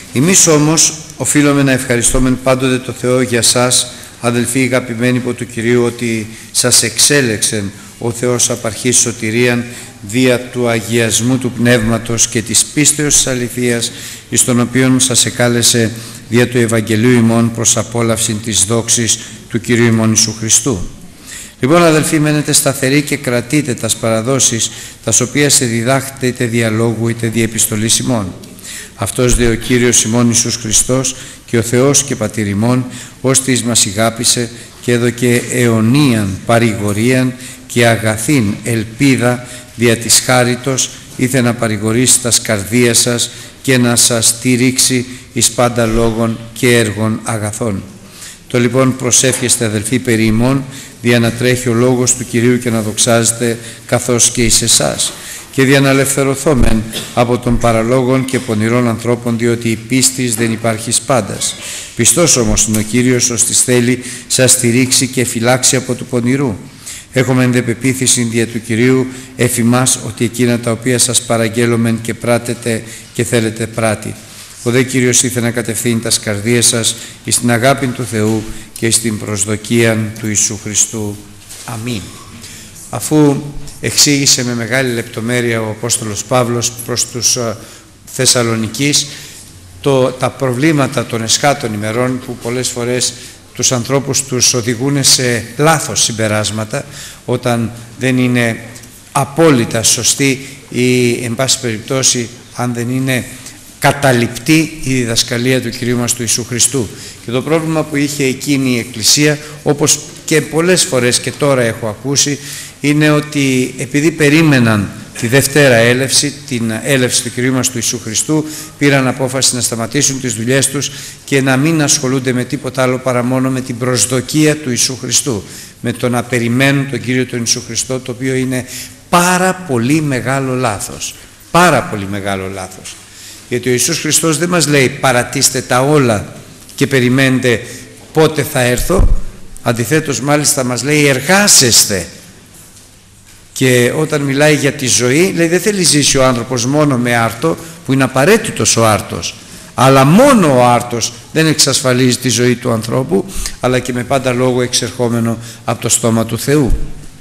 Εμείς όμως οφείλουμε να ευχαριστούμε πάντοτε το Θεό για σας, αδελφοί αγαπημένοι υπό του Κυρίου, ότι σας εξέλεξε ο Θεός απ' αρχής σωτηρίαν δια του αγιασμού του Πνεύματος και της πίστεως της αληθείας, εις τον οποίον σας εκάλεσε δια του Ευαγγελίου ημών προς απόλαυση της δόξης του Κυρίου ημών Ιησού Χριστού. Λοιπόν, αδελφοί, μένετε σταθεροί και κρατείτε τας παραδόσεις, τας οποίας σε διδάχετε είτε διαλόγου είτε διεπιστολής ημών. Αυτός δε ο Κύριος ημών Ιησούς Χριστός και ο Θεός και Πατήρ ημών, ώστις μας ηγάπησε και έδωκε αιωνίαν παρηγορίαν και αγαθήν ελπίδα δια της χάριτος, ήθε να παρηγορήσει τας καρδίας σας και να σας στηρίξει εις πάντα λόγων και έργων αγαθών. Το λοιπόν προσεύχεστε, αδελφοί, περί ημών, δια να τρέχει ο λόγος του Κυρίου και να δοξάζεται καθώς και εις εσάς, και δια να ελευθερωθόμεν από των παραλόγων και πονηρών ανθρώπων, διότι η πίστης δεν υπάρχει πάντας. Πιστός όμως είναι ο Κύριος, ώστις θέλει σας στηρίξει και φυλάξει από του πονηρού. Έχουμε δε πεποίθηση δια του Κυρίου εφημάς ότι εκείνα τα οποία σας παραγγέλωμεν και πράτετε και θέλετε πράτη. Ο δε Κύριος ήθελε να κατευθύνει τας καρδίες σας εις την αγάπη του Θεού και στην προσδοκία του Ιησού Χριστού. Αμήν. Αφού εξήγησε με μεγάλη λεπτομέρεια ο Απόστολος Παύλος προς τους Θεσσαλονικείς τα προβλήματα των εσχάτων ημερών, που πολλές φορές τους ανθρώπους τους οδηγούν σε λάθος συμπεράσματα όταν δεν είναι απόλυτα σωστή ή εν πάση περιπτώσει αν δεν είναι καταληπτή η διδασκαλία του Κυρίου μας του Ιησού Χριστού. Και το πρόβλημα που είχε εκείνη η Εκκλησία, όπως και πολλές φορές και τώρα έχω ακούσει, είναι ότι επειδή περίμεναν τη Δευτέρα έλευση, την έλευση του Κυρίου μας του Ιησού Χριστού, πήραν απόφαση να σταματήσουν τις δουλειές τους και να μην ασχολούνται με τίποτα άλλο παρά μόνο με την προσδοκία του Ιησού Χριστού, με το να περιμένουν τον Κύριο τον Ιησού Χριστό, το οποίο είναι πάρα πολύ μεγάλο λάθος. Πάρα πολύ μεγάλο λάθος. Γιατί ο Ιησούς Χριστός δεν μας λέει παρατήστε τα όλα και περιμένετε πότε θα έρθω. Αντιθέτως μάλιστα μας λέει εργάσεστε. Και όταν μιλάει για τη ζωή, λέει δεν θέλει ζήσει ο άνθρωπος μόνο με άρτο, που είναι απαραίτητος ο άρτος, αλλά μόνο ο άρτος δεν εξασφαλίζει τη ζωή του ανθρώπου, αλλά και με πάντα λόγο εξερχόμενο από το στόμα του Θεού.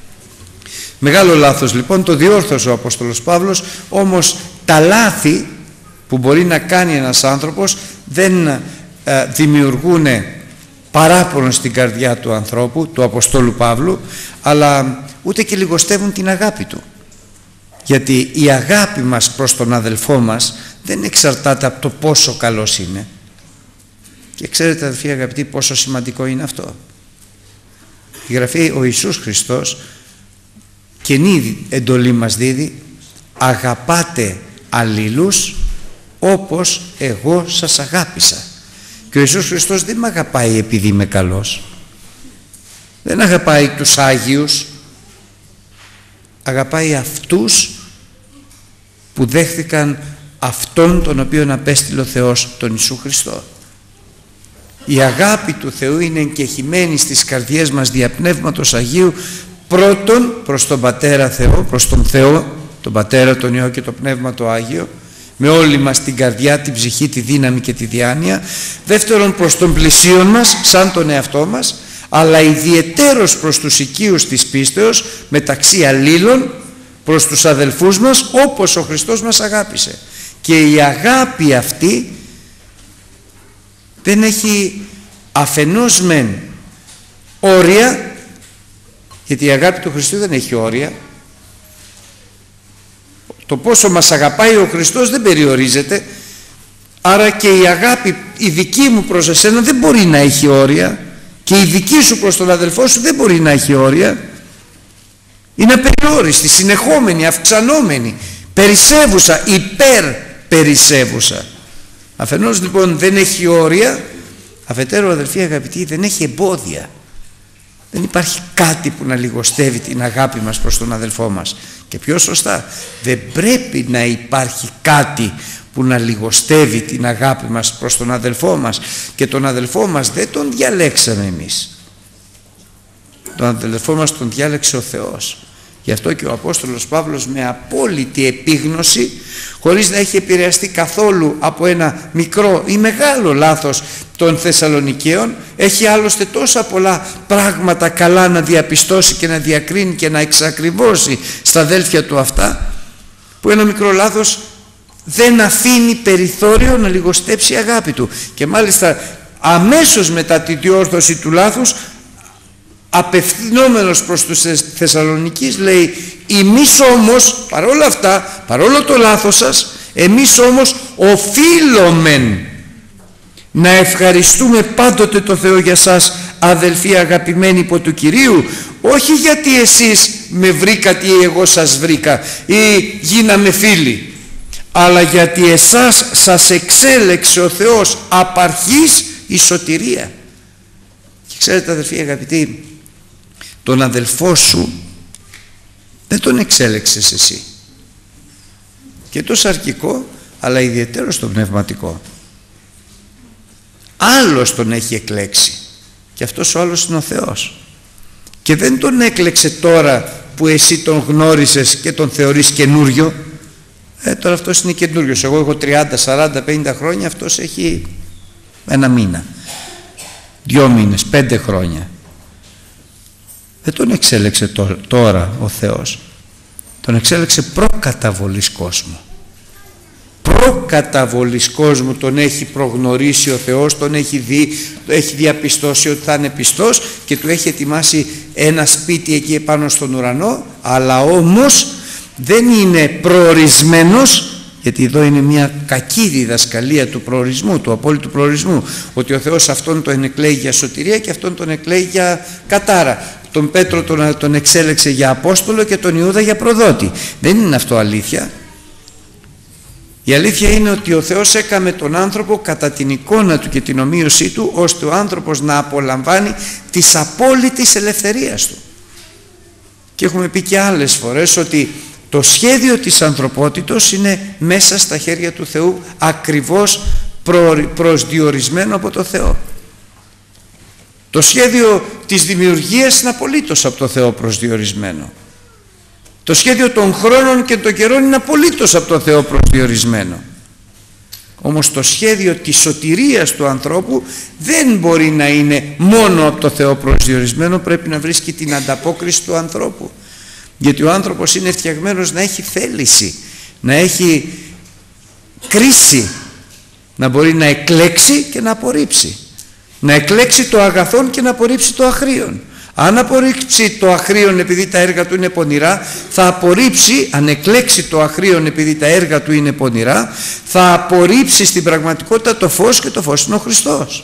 Μεγάλο λάθος λοιπόν, το διόρθωσε ο Απόστολος Παύλος, όμως τα λάθη που μπορεί να κάνει ένας άνθρωπος δεν δημιουργούν παράπονο στην καρδιά του ανθρώπου, του Αποστόλου Παύλου, αλλά ούτε και λιγοστεύουν την αγάπη του. Γιατί η αγάπη μας προς τον αδελφό μας δεν εξαρτάται από το πόσο καλός είναι. Και ξέρετε, αδελφοί αγαπητοί, πόσο σημαντικό είναι αυτό. Η Γραφή, ο Ιησούς Χριστός, καινή εντολή μας δίδει, αγαπάτε αλλήλους όπως εγώ σας αγάπησα. Και ο Ιησούς Χριστός δεν με αγαπάει επειδή είμαι καλός, δεν αγαπάει τους Άγιους, αγαπάει αυτούς που δέχθηκαν αυτόν τον οποίον απέστειλε ο Θεός, τον Ιησού Χριστό. Η αγάπη του Θεού είναι εγκεχημένη στις καρδιές μας δια Πνεύματος Αγίου, πρώτον προς τον Πατέρα Θεό, προς τον Θεό, τον Πατέρα, τον Υιό και το Πνεύμα το Άγιο, με όλη μας την καρδιά, την ψυχή, τη δύναμη και τη διάνοια. Δεύτερον προς τον πλησίον μας, σαν τον εαυτό μας, αλλά ιδιαιτέρως προς τους οικείους της πίστεως, μεταξύ αλλήλων, προς τους αδελφούς μας, όπως ο Χριστός μας αγάπησε. Και η αγάπη αυτή δεν έχει αφενός μεν όρια, γιατί η αγάπη του Χριστού δεν έχει όρια. Το πόσο μας αγαπάει ο Χριστός δεν περιορίζεται, άρα και η αγάπη η δική μου προς εσένα δεν μπορεί να έχει όρια, και η δική σου προς τον αδελφό σου δεν μπορεί να έχει όρια. Είναι απεριόριστη, συνεχόμενη, αυξανόμενη, περισσεύουσα, υπερπερισεύουσα. Αφενός λοιπόν δεν έχει όρια, αφετέρου αδελφοί αγαπητοί δεν έχει εμπόδια. Δεν υπάρχει κάτι που να λιγοστεύει την αγάπη μας προς τον αδελφό μας. Και πιο σωστά, δεν πρέπει να υπάρχει κάτι που να λιγοστεύει την αγάπη μας προς τον αδελφό μας. Και τον αδελφό μας δεν τον διαλέξαμε εμείς. Τον αδελφό μας τον διάλεξε ο Θεός. Γι' αυτό και ο Απόστολος Παύλος με απόλυτη επίγνωση, χωρίς να έχει επηρεαστεί καθόλου από ένα μικρό ή μεγάλο λάθος των Θεσσαλονικαίων, έχει άλλωστε τόσα πολλά πράγματα καλά να διαπιστώσει και να διακρίνει και να εξακριβώσει στα αδέλφια του αυτά, που ένα μικρό λάθος δεν αφήνει περιθώριο να λιγοστέψει η αγάπη του. Και μάλιστα αμέσως μετά τη διόρθωση του λάθους, απευθυνόμενος προς τους Θεσσαλονικείς, λέει: εμείς όμως, παρόλα αυτά, παρόλο το λάθος σας, εμείς όμως οφείλομεν να ευχαριστούμε πάντοτε το Θεό για σας, αδελφοί αγαπημένοι υπό του Κυρίου, όχι γιατί εσείς με βρήκατε ή εγώ σας βρήκα ή γίναμε φίλοι, αλλά γιατί εσάς σας εξέλεξε ο Θεός απ' αρχής η σωτηρία. Και ξέρετε, αδελφοί αγαπητοί, τον αδελφό σου δεν τον εξέλεξες εσύ, και το σαρκικό αλλά ιδιαίτερο το πνευματικό. Άλλος τον έχει εκλέξει, και αυτός ο άλλος είναι ο Θεός, και δεν τον έκλεξε τώρα που εσύ τον γνώρισες και τον θεωρείς καινούριο. Τώρα αυτός είναι καινούριος, εγώ έχω 30, 40, 50 χρόνια, αυτός έχει ένα μήνα, 2 μήνες, 5 χρόνια. Δεν τον εξέλεξε τώρα ο Θεός, τον εξέλεξε προκαταβολής κόσμου. Προκαταβολής κόσμου τον έχει προγνωρίσει ο Θεός, τον έχει δει, έχει διαπιστώσει ότι θα είναι πιστός και του έχει ετοιμάσει ένα σπίτι εκεί επάνω στον ουρανό, αλλά όμως δεν είναι προορισμένος, γιατί εδώ είναι μια κακή διδασκαλία του προορισμού, του απόλυτου προορισμού, ότι ο Θεός αυτόν τον εκλέγει για σωτηρία και αυτόν τον εκλέγει για κατάρα. Τον Πέτρο τον εξέλεξε για Απόστολο και τον Ιούδα για προδότη. Δεν είναι αυτό αλήθεια. Η αλήθεια είναι ότι ο Θεός έκαμε τον άνθρωπο κατά την εικόνα του και την ομοίωσή του, ώστε ο άνθρωπος να απολαμβάνει της απόλυτης ελευθερίας του. Και έχουμε πει και άλλες φορές ότι το σχέδιο της ανθρωπότητος είναι μέσα στα χέρια του Θεού, ακριβώς προσδιορισμένο από το Θεό. Το σχέδιο της δημιουργίας είναι απολύτως από το Θεό προσδιορισμένο. Το σχέδιο των χρόνων και των καιρών είναι απολύτως από το Θεό προσδιορισμένο. Όμως το σχέδιο της σωτηρίας του ανθρώπου δεν μπορεί να είναι μόνο από το Θεό προσδιορισμένο, πρέπει να βρίσκει την ανταπόκριση του ανθρώπου. Γιατί ο άνθρωπος είναι φτιαγμένος να έχει θέληση, να έχει κρίση, να μπορεί να εκλέξει και να απορρίψει. Να εκλέξει το αγαθόν και να απορρίψει το αχρίον. Αν απορρίψει το αχρίον επειδή τα έργα του είναι πονηρά, θα απορρίψει, αν εκλέξει το αχρίον επειδή τα έργα του είναι πονηρά, θα απορρίψει στην πραγματικότητα το φως, και το φως είναι ο Χριστός.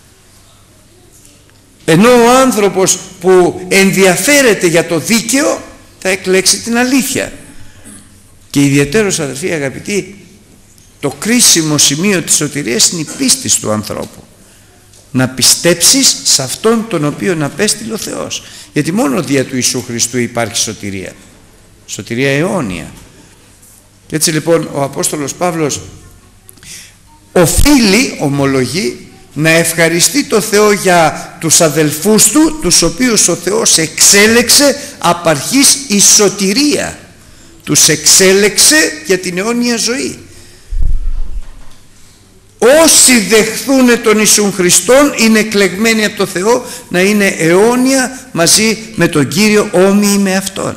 Ενώ ο άνθρωπος που ενδιαφέρεται για το δίκαιο θα εκλέξει την αλήθεια. Και ιδιαιτέρως, αδελφοί αγαπητοί, το κρίσιμο σημείο της σωτηρίας είναι η πίστη του ανθρώπου. Να πιστέψεις σε αυτόν τον οποίον απέστειλε ο Θεός, γιατί μόνο δια του Ιησού Χριστού υπάρχει σωτηρία, σωτηρία αιώνια. Και έτσι λοιπόν ο Απόστολος Παύλος οφείλει, ομολογεί, να ευχαριστεί το Θεό για τους αδελφούς του, τους οποίους ο Θεός εξέλεξε απ' αρχής η σωτηρία, τους εξέλεξε για την αιώνια ζωή. Όσοι δεχθούν τον Ιησούν Χριστόν είναι εκλεγμένοι από το Θεό να είναι αιώνια μαζί με τον Κύριο, όμοιοι με Αυτόν.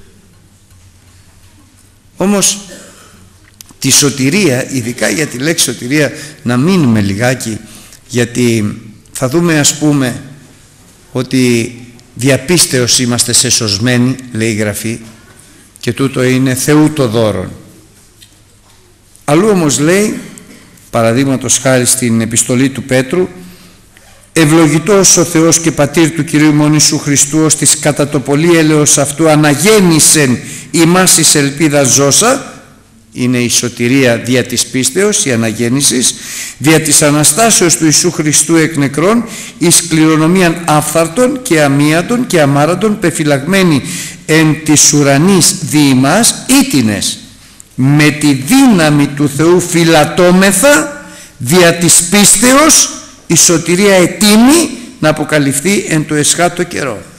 Όμως τη σωτηρία, ειδικά για τη λέξη σωτηρία, να μείνουμε λιγάκι, γιατί θα δούμε, ας πούμε, ότι διαπίστεως είμαστε σεσωσμένοι, λέει η Γραφή, και τούτο είναι Θεού το δώρον. Αλλού όμως λέει, παραδείγματος χάρη στην επιστολή του Πέτρου, ευλογητός ο Θεός και Πατήρ του Κυρίου ημών Ιησού Χριστού, ως της κατά το πολύ έλεος αυτού αναγέννησεν ημάς εις ελπίδα ζώσα, είναι η σωτηρία δια της πίστεως, η αναγέννησης, δια της Αναστάσεως του Ιησού Χριστού εκ νεκρών, εις κληρονομίαν άφθαρτων και αμίαντων και αμάραντων, πεφυλαγμένοι εν της ουρανής δι' ημάς ήτινες, με τη δύναμη του Θεού φυλατώμεθα δια της πίστεως η σωτηρία ετοίμη να αποκαλυφθεί εν το εσχάτω καιρό.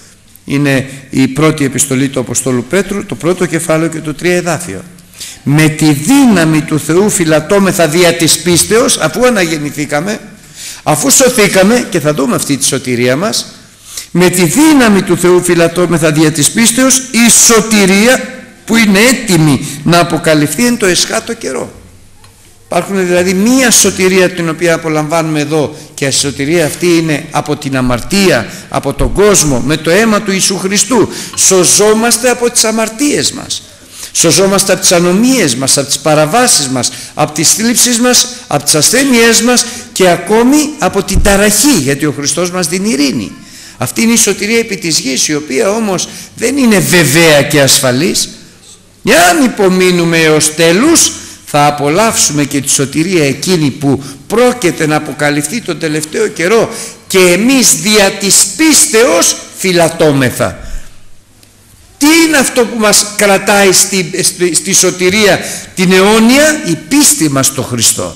Είναι η πρώτη επιστολή του Αποστόλου Πέτρου, το πρώτο κεφάλαιο και το 3 εδάφιο. Με τη δύναμη του Θεού φυλατόμεθα δια της πίστεως, αφού αναγεννηθήκαμε, αφού σωθήκαμε, και θα δούμε αυτή τη σωτηρία μας, με τη δύναμη του Θεού φυλατόμεθα δια της πίστεως, η σωτηρία που είναι έτοιμη να αποκαλυφθεί εν το εσχάτω καιρό. Υπάρχουν δηλαδή μία σωτηρία την οποία απολαμβάνουμε εδώ, και η σωτηρία αυτή είναι από την αμαρτία, από τον κόσμο, με το αίμα του Ιησού Χριστού. Σωζόμαστε από τις αμαρτίες μας, σωζόμαστε από τις ανομίες μας, από τις παραβάσεις μας, από τις θλίψεις μας, από τις ασθένειές μας και ακόμη από την ταραχή, γιατί ο Χριστός μας δίνει ειρήνη. Αυτή είναι η σωτηρία επί της γης, η οποία όμως δεν είναι βεβαία και ασφαλής. Εάν υπομείνουμε έως τέλους, θα απολαύσουμε και τη σωτηρία εκείνη που πρόκειται να αποκαλυφθεί τον τελευταίο καιρό, και εμείς δια της πίστεως φυλατόμεθα. Τι είναι αυτό που μας κρατάει στη σωτηρία την αιώνια? Η πίστη μας στο Χριστό.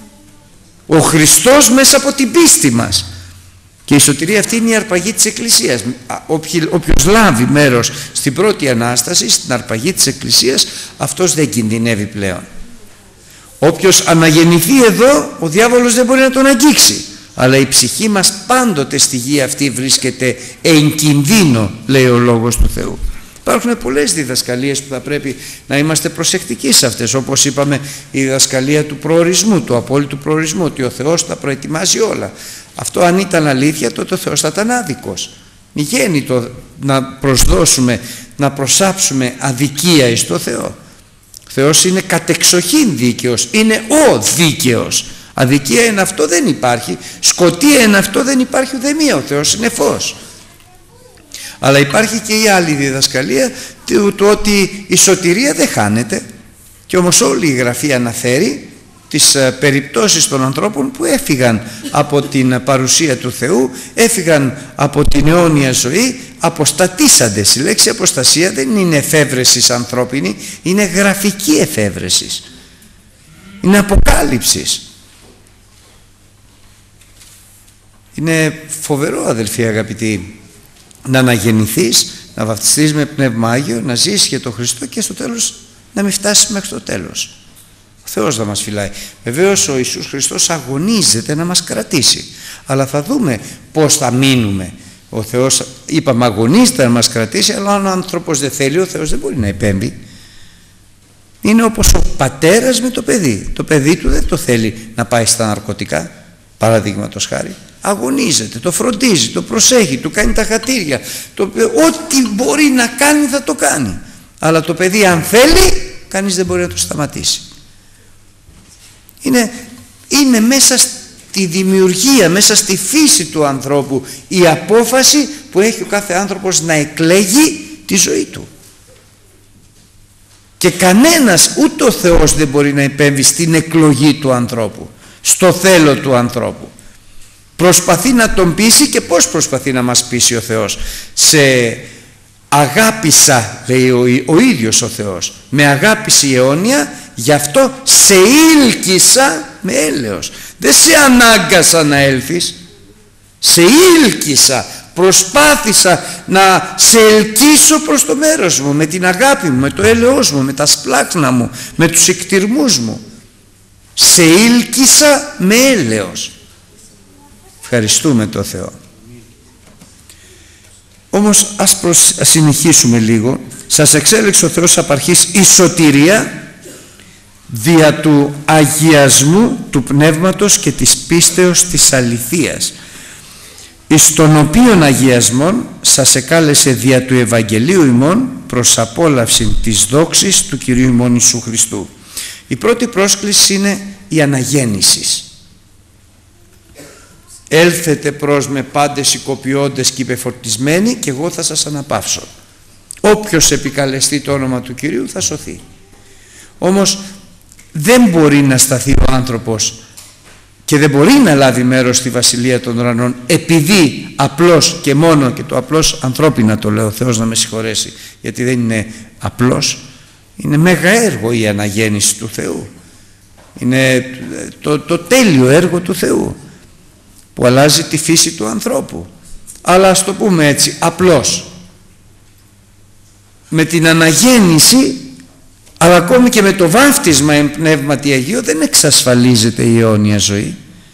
Ο Χριστός μέσα από την πίστη μας. Και η σωτηρία αυτή είναι η αρπαγή της Εκκλησίας. Όποιος λάβει μέρος στην πρώτη Ανάσταση, στην αρπαγή της Εκκλησίας, αυτός δεν κινδυνεύει πλέον. Όποιος αναγεννηθεί εδώ, ο διάβολος δεν μπορεί να τον αγγίξει. Αλλά η ψυχή μας πάντοτε στη γη αυτή βρίσκεται εν κινδύνο, λέει ο Λόγος του Θεού. Υπάρχουν πολλές διδασκαλίες που θα πρέπει να είμαστε προσεκτικοί σε αυτές. Όπως είπαμε, η διδασκαλία του προορισμού, του απόλυτου προορισμού, ότι ο Θεός τα προετοιμάζει όλα. Αυτό αν ήταν αλήθεια, τότε ο Θεός θα ήταν άδικος. Μη γέννητο να προσδώσουμε, να προσάψουμε αδικία εις το Θεό. Ο Θεός είναι κατεξοχήν δίκαιος, είναι ο δίκαιος. Αδικία εν αυτό δεν υπάρχει, σκοτία εν αυτό δεν υπάρχει ουδεμία. Ο Θεός είναι φως. Αλλά υπάρχει και η άλλη διδασκαλία του ότι η σωτηρία δεν χάνεται, και όμως όλη η Γραφή αναφέρει τις περιπτώσεις των ανθρώπων που έφυγαν από την παρουσία του Θεού, έφυγαν από την αιώνια ζωή, αποστατήσαντες. Η λέξη αποστασία δεν είναι εφεύρεσης ανθρώπινη, είναι γραφική εφεύρεσης, είναι αποκάλυψης. Είναι φοβερό, αδελφοί αγαπητοί, να αναγεννηθείς, να βαπτιστείς με Πνεύμα Άγιο, να ζήσεις για τον Χριστό και στο τέλος να μην φτάσεις μέχρι το τέλος. Ο Θεός θα μας φυλάει. Βεβαίως ο Ιησούς Χριστός αγωνίζεται να μας κρατήσει, αλλά θα δούμε πώς θα μείνουμε. Ο Θεός, είπαμε, αγωνίζεται να μας κρατήσει, αλλά αν ο άνθρωπος δεν θέλει, ο Θεός δεν μπορεί να επέμβει. Είναι όπως ο πατέρας με το παιδί. Το παιδί του δεν το θέλει να πάει στα ναρκωτικά, παραδείγματος χάρη. Αγωνίζεται, το φροντίζει, το προσέχει, του κάνει τα χατήρια, ό,τι μπορεί να κάνει θα το κάνει. Αλλά το παιδί, αν θέλει, κανείς δεν μπορεί να το σταματήσει. Είναι μέσα στη δημιουργία, μέσα στη φύση του ανθρώπου η απόφαση που έχει ο κάθε άνθρωπος να εκλέγει τη ζωή του. Και κανένας, ούτε ο Θεός, δεν μπορεί να επέμβει στην εκλογή του ανθρώπου, στο θέλω του ανθρώπου. Προσπαθεί να τον πείσει, και πώς προσπαθεί να μας πείσει ο Θεός? Σε αγάπησα, λέει ο ίδιος ο Θεός, με αγάπηση αιώνια, γι' αυτό σε ήλκησα με έλεος. Δεν σε ανάγκασα να έλθεις, σε ήλκησα, προσπάθησα να σε ελκύσω προς το μέρος μου, με την αγάπη μου, με το έλεος μου, με τα σπλάχνα μου, με τους εκτιρμούς μου. Σε ήλκησα με έλεος. Ευχαριστούμε το Θεό. Όμως ας συνεχίσουμε λίγο. Σας εξέλεξε ο Θεός απ' αρχής η σωτηρία δια του αγιασμού του πνεύματος και της πίστεως της αληθείας, εις τον οποίον αγιασμόν σας εκάλεσε δια του Ευαγγελίου ημών προς απόλαυση της δόξης του Κυρίου ημών Ιησού Χριστού. Η πρώτη πρόσκληση είναι η αναγέννηση. Έλθετε προς με πάντες οικοποιώντες και υπεφορτισμένοι, και εγώ θα σας αναπαύσω. Όποιος επικαλεστεί το όνομα του Κυρίου θα σωθεί. Όμως δεν μπορεί να σταθεί ο άνθρωπος και δεν μπορεί να λάβει μέρος στη Βασιλεία των Ουρανών επειδή απλώς και μόνο, και το απλώς ανθρώπινα το λέω, ο Θεός να με συγχωρέσει, γιατί δεν είναι απλώς, είναι μέγα έργο η αναγέννηση του Θεού. Είναι το τέλειο έργο του Θεού που αλλάζει τη φύση του ανθρώπου. Αλλά ας το πούμε έτσι, απλώς. με την αναγέννηση, αλλά ακόμη και με το βάφτισμα εν πνεύματι Αγίου δεν εξασφαλίζεται η αιώνια ζωή.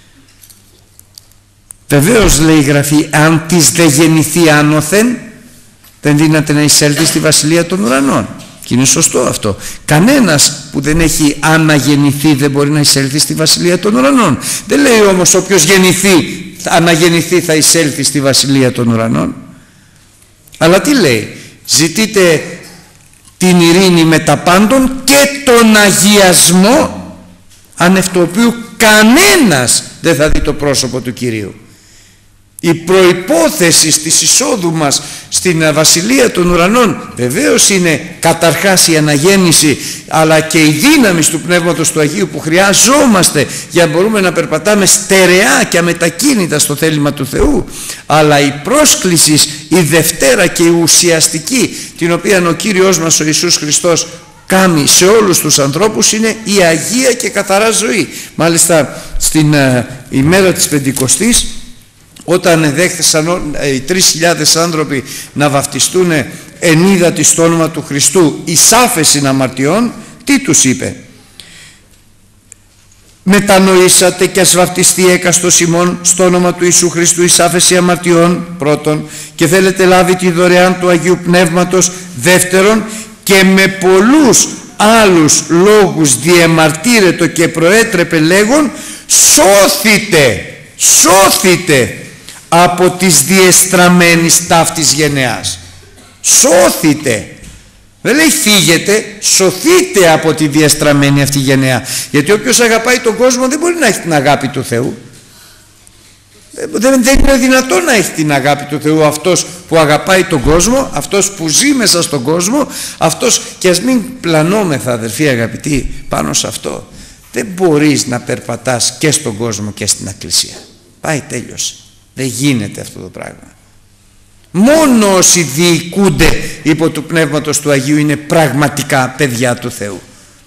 Βεβαίως λέει η Γραφή, αν της δε γεννηθεί άνωθεν, δεν δύναται να εισέλθει στη Βασιλεία των Ουρανών. Και είναι σωστό αυτό. Κανένας που δεν έχει αναγεννηθεί δεν μπορεί να εισέλθει στη Βασιλεία των Ουρανών. Δεν λέει όμως όποιος αναγεννηθεί θα εισέλθει στη Βασιλεία των Ουρανών. Αλλά τι λέει? Ζητείτε την ειρήνη με τα πάντων και τον αγιασμό, ανευ το οποίου κανένας δεν θα δει το πρόσωπο του Κυρίου. Η προϋπόθεση της εισόδου μας στην Βασιλεία των Ουρανών βεβαίως είναι καταρχάς η αναγέννηση, αλλά και η δύναμη του Πνεύματος του Αγίου που χρειάζομαστε για να μπορούμε να περπατάμε στερεά και αμετακίνητα στο θέλημα του Θεού. Αλλά η πρόσκληση, η δευτέρα και η ουσιαστική, την οποία ο Κύριος μας ο Ιησούς Χριστός κάνει σε όλους τους ανθρώπους, είναι η Αγία και καθαρά ζωή. Μάλιστα στην ημέρα της Πεντηκοστής, όταν δέχθησαν οι 3.000 άνθρωποι να βαφτιστούν εν είδατι στο όνομα του Χριστού εις άφεσιν αμαρτιών, τι τους είπε? Μετανοήσατε και ας βαφτιστεί έκαστος ημών στο όνομα του Ιησού Χριστού εις άφεση αμαρτιών, πρώτον, και θέλετε λάβει τη δωρεάν του Αγίου Πνεύματος, δεύτερον, και με πολλούς άλλους λόγους διεμαρτύρετο και προέτρεπε λέγον, σώθητε από της διεστραμμένης ταύτης γενεάς. Σώθητε. Δεν λέει φύγετε, σωθείτε από τη διεστραμμένη αυτή γενεά. Γιατί όποιος αγαπάει τον κόσμο δεν μπορεί να έχει την αγάπη του Θεού. Δεν είναι δυνατόν να έχει την αγάπη του Θεού αυτός που αγαπάει τον κόσμο, αυτός που ζει μέσα στον κόσμο, αυτός, και ας μην πλανόμεθα αδερφοί αγαπητοί πάνω σε αυτό. Δεν μπορείς να περπατάς και στον κόσμο και στην Εκκλησία. Πάει, τέλειωσε. Δεν γίνεται αυτό το πράγμα. Μόνο όσοι διοικούνται υπό του Πνεύματος του Αγίου είναι πραγματικά παιδιά του Θεού.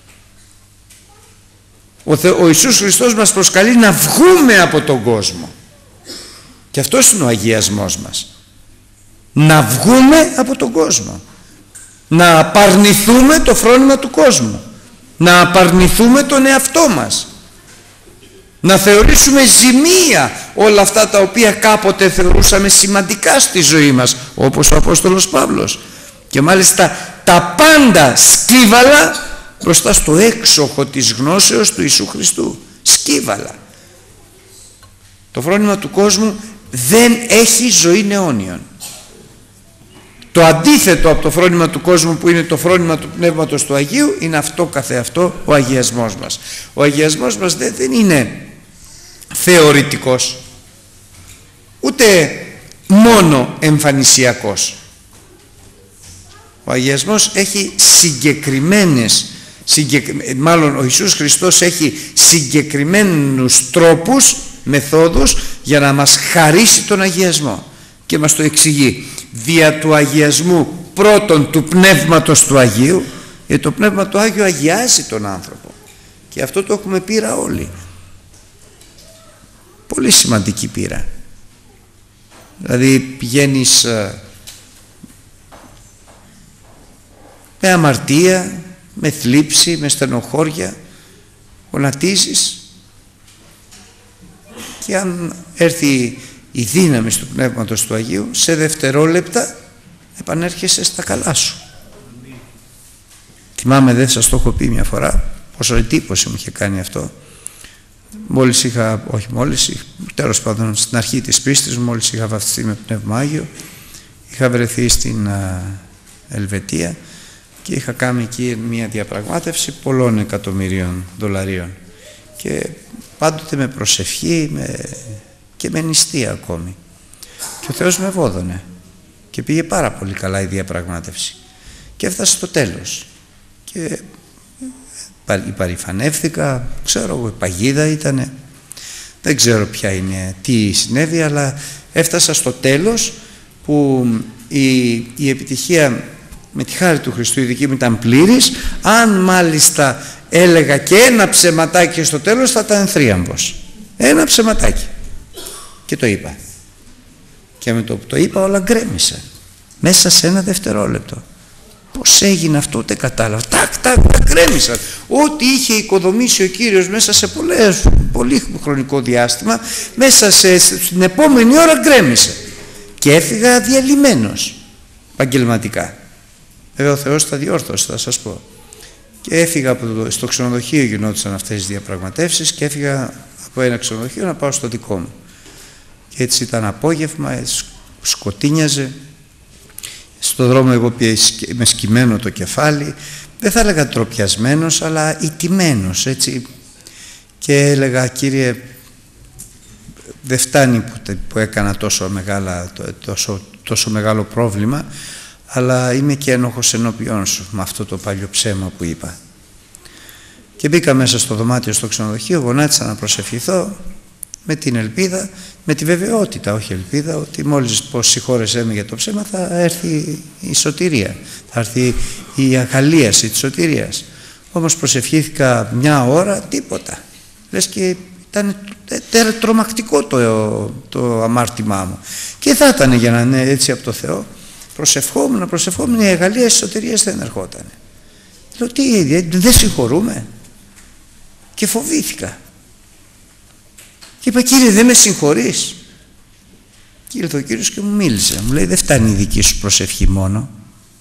Ο Ιησούς Χριστός μας προσκαλεί να βγούμε από τον κόσμο. Και αυτός είναι ο αγιασμός μας. Να βγούμε από τον κόσμο. Να απαρνηθούμε το φρόνημα του κόσμου. Να απαρνηθούμε τον εαυτό μας. Να θεωρήσουμε ζημία όλα αυτά τα οποία κάποτε θεωρούσαμε σημαντικά στη ζωή μας, όπως ο Απόστολος Παύλος. Και μάλιστα τα πάντα σκύβαλα μπροστά στο έξοχο της γνώσεως του Ιησού Χριστού. Σκύβαλα. Το φρόνημα του κόσμου δεν έχει ζωή αιώνιον. Το αντίθετο από το φρόνημα του κόσμου, που είναι το φρόνημα του Πνεύματος του Αγίου, είναι αυτό καθεαυτό ο αγιασμός μας. Ο αγιασμός μας δεν είναι θεωρητικός, ούτε μόνο εμφανισιακός. Ο αγιασμός έχει μάλλον ο Ιησούς Χριστός έχει συγκεκριμένους τρόπους, μεθόδους για να μας χαρίσει τον αγιασμό, και μας το εξηγεί δια του αγιασμού πρώτον του Πνεύματος του Αγίου, γιατί το Πνεύμα του Άγιο αγιάζει τον άνθρωπο, και αυτό το έχουμε πείρα όλοι. Πολύ σημαντική πείρα. Δηλαδή πηγαίνεις με αμαρτία, με θλίψη, με στενοχώρια, γονατίζεις, και αν έρθει η δύναμη του Πνεύματος του Αγίου, σε δευτερόλεπτα επανέρχεσαι στα καλά σου. Θυμάμαι, δεν σας το έχω πει μια φορά, πόσο εντύπωση μου είχε κάνει αυτό. Τέλος πάντων στην αρχή της πίστης μου, μόλις είχα βαφτιστεί με Πνεύμα Άγιο, είχα βρεθεί στην Ελβετία και είχα κάνει εκεί μια διαπραγμάτευση πολλών εκατομμυρίων δολαρίων, και πάντοτε με προσευχή και με νηστεία ακόμη, και ο Θεός με βόδωνε και πήγε πάρα πολύ καλά η διαπραγμάτευση, και έφτασε στο τέλος και υπαρηφανεύθηκα, ξέρω εγώ, η παγίδα ήτανε, δεν ξέρω ποια είναι, τι συνέβη, αλλά έφτασα στο τέλος που η επιτυχία με τη χάρη του Χριστού η δική μου ήταν πλήρης. Αν μάλιστα έλεγα και ένα ψεματάκι στο τέλος, θα ήταν θρίαμβος. Ένα ψεματάκι. Και το είπα. Και με το που το είπα όλα γκρέμισαν. Μέσα σε ένα δευτερόλεπτο. Πώς έγινε αυτό, ούτε κατάλαβα. Τα γκρέμισαν. Ό,τι είχε οικοδομήσει ο Κύριος μέσα σε πολύ χρονικό διάστημα, μέσα στην επόμενη ώρα γκρέμισε. Και έφυγα διαλυμένος επαγγελματικά. Βέβαια ο Θεός τα διόρθωσε, θα σας πω. Και έφυγα στο ξενοδοχείο, γινόντουσαν αυτές τις διαπραγματεύσεις, και έφυγα από ένα ξενοδοχείο να πάω στο δικό μου. Και έτσι ήταν απόγευμα, σκοτίνιαζε. Στο δρόμο εγώ με σκυμμένο το κεφάλι, δεν θα έλεγα τροπιασμένος, αλλά ηττημένος, έτσι. Και έλεγα, Κύριε, δεν φτάνει που έκανα τόσο μεγάλο πρόβλημα, αλλά είμαι και ένοχος ενώπιόν σου με αυτό το παλιό ψέμα που είπα. Και μπήκα μέσα στο δωμάτιο στο ξενοδοχείο, γονάτισα να προσευχηθώ, με την ελπίδα, με τη βεβαιότητα, όχι ελπίδα, ότι μόλις πως συγχώρεσέ με για το ψέμα θα έρθει η σωτηρία, θα έρθει η αγαλίαση της σωτηρίας. Όμως προσευχήθηκα μια ώρα, τίποτα. Λες και ήταν τρομακτικό το αμάρτημά μου. Και θα ήταν για να είναι έτσι από το Θεό. Προσευχόμουν, η αγαλία της σωτηρίας δεν ερχόταν. Λέω, δεν συγχωρούμε? Και φοβήθηκα. Και είπα, Κύριε, δεν με συγχωρείς? Και ήρθε ο Κύριος και μου μίλησε. Μου λέει, δεν φτάνει η δική σου προσευχή μόνο.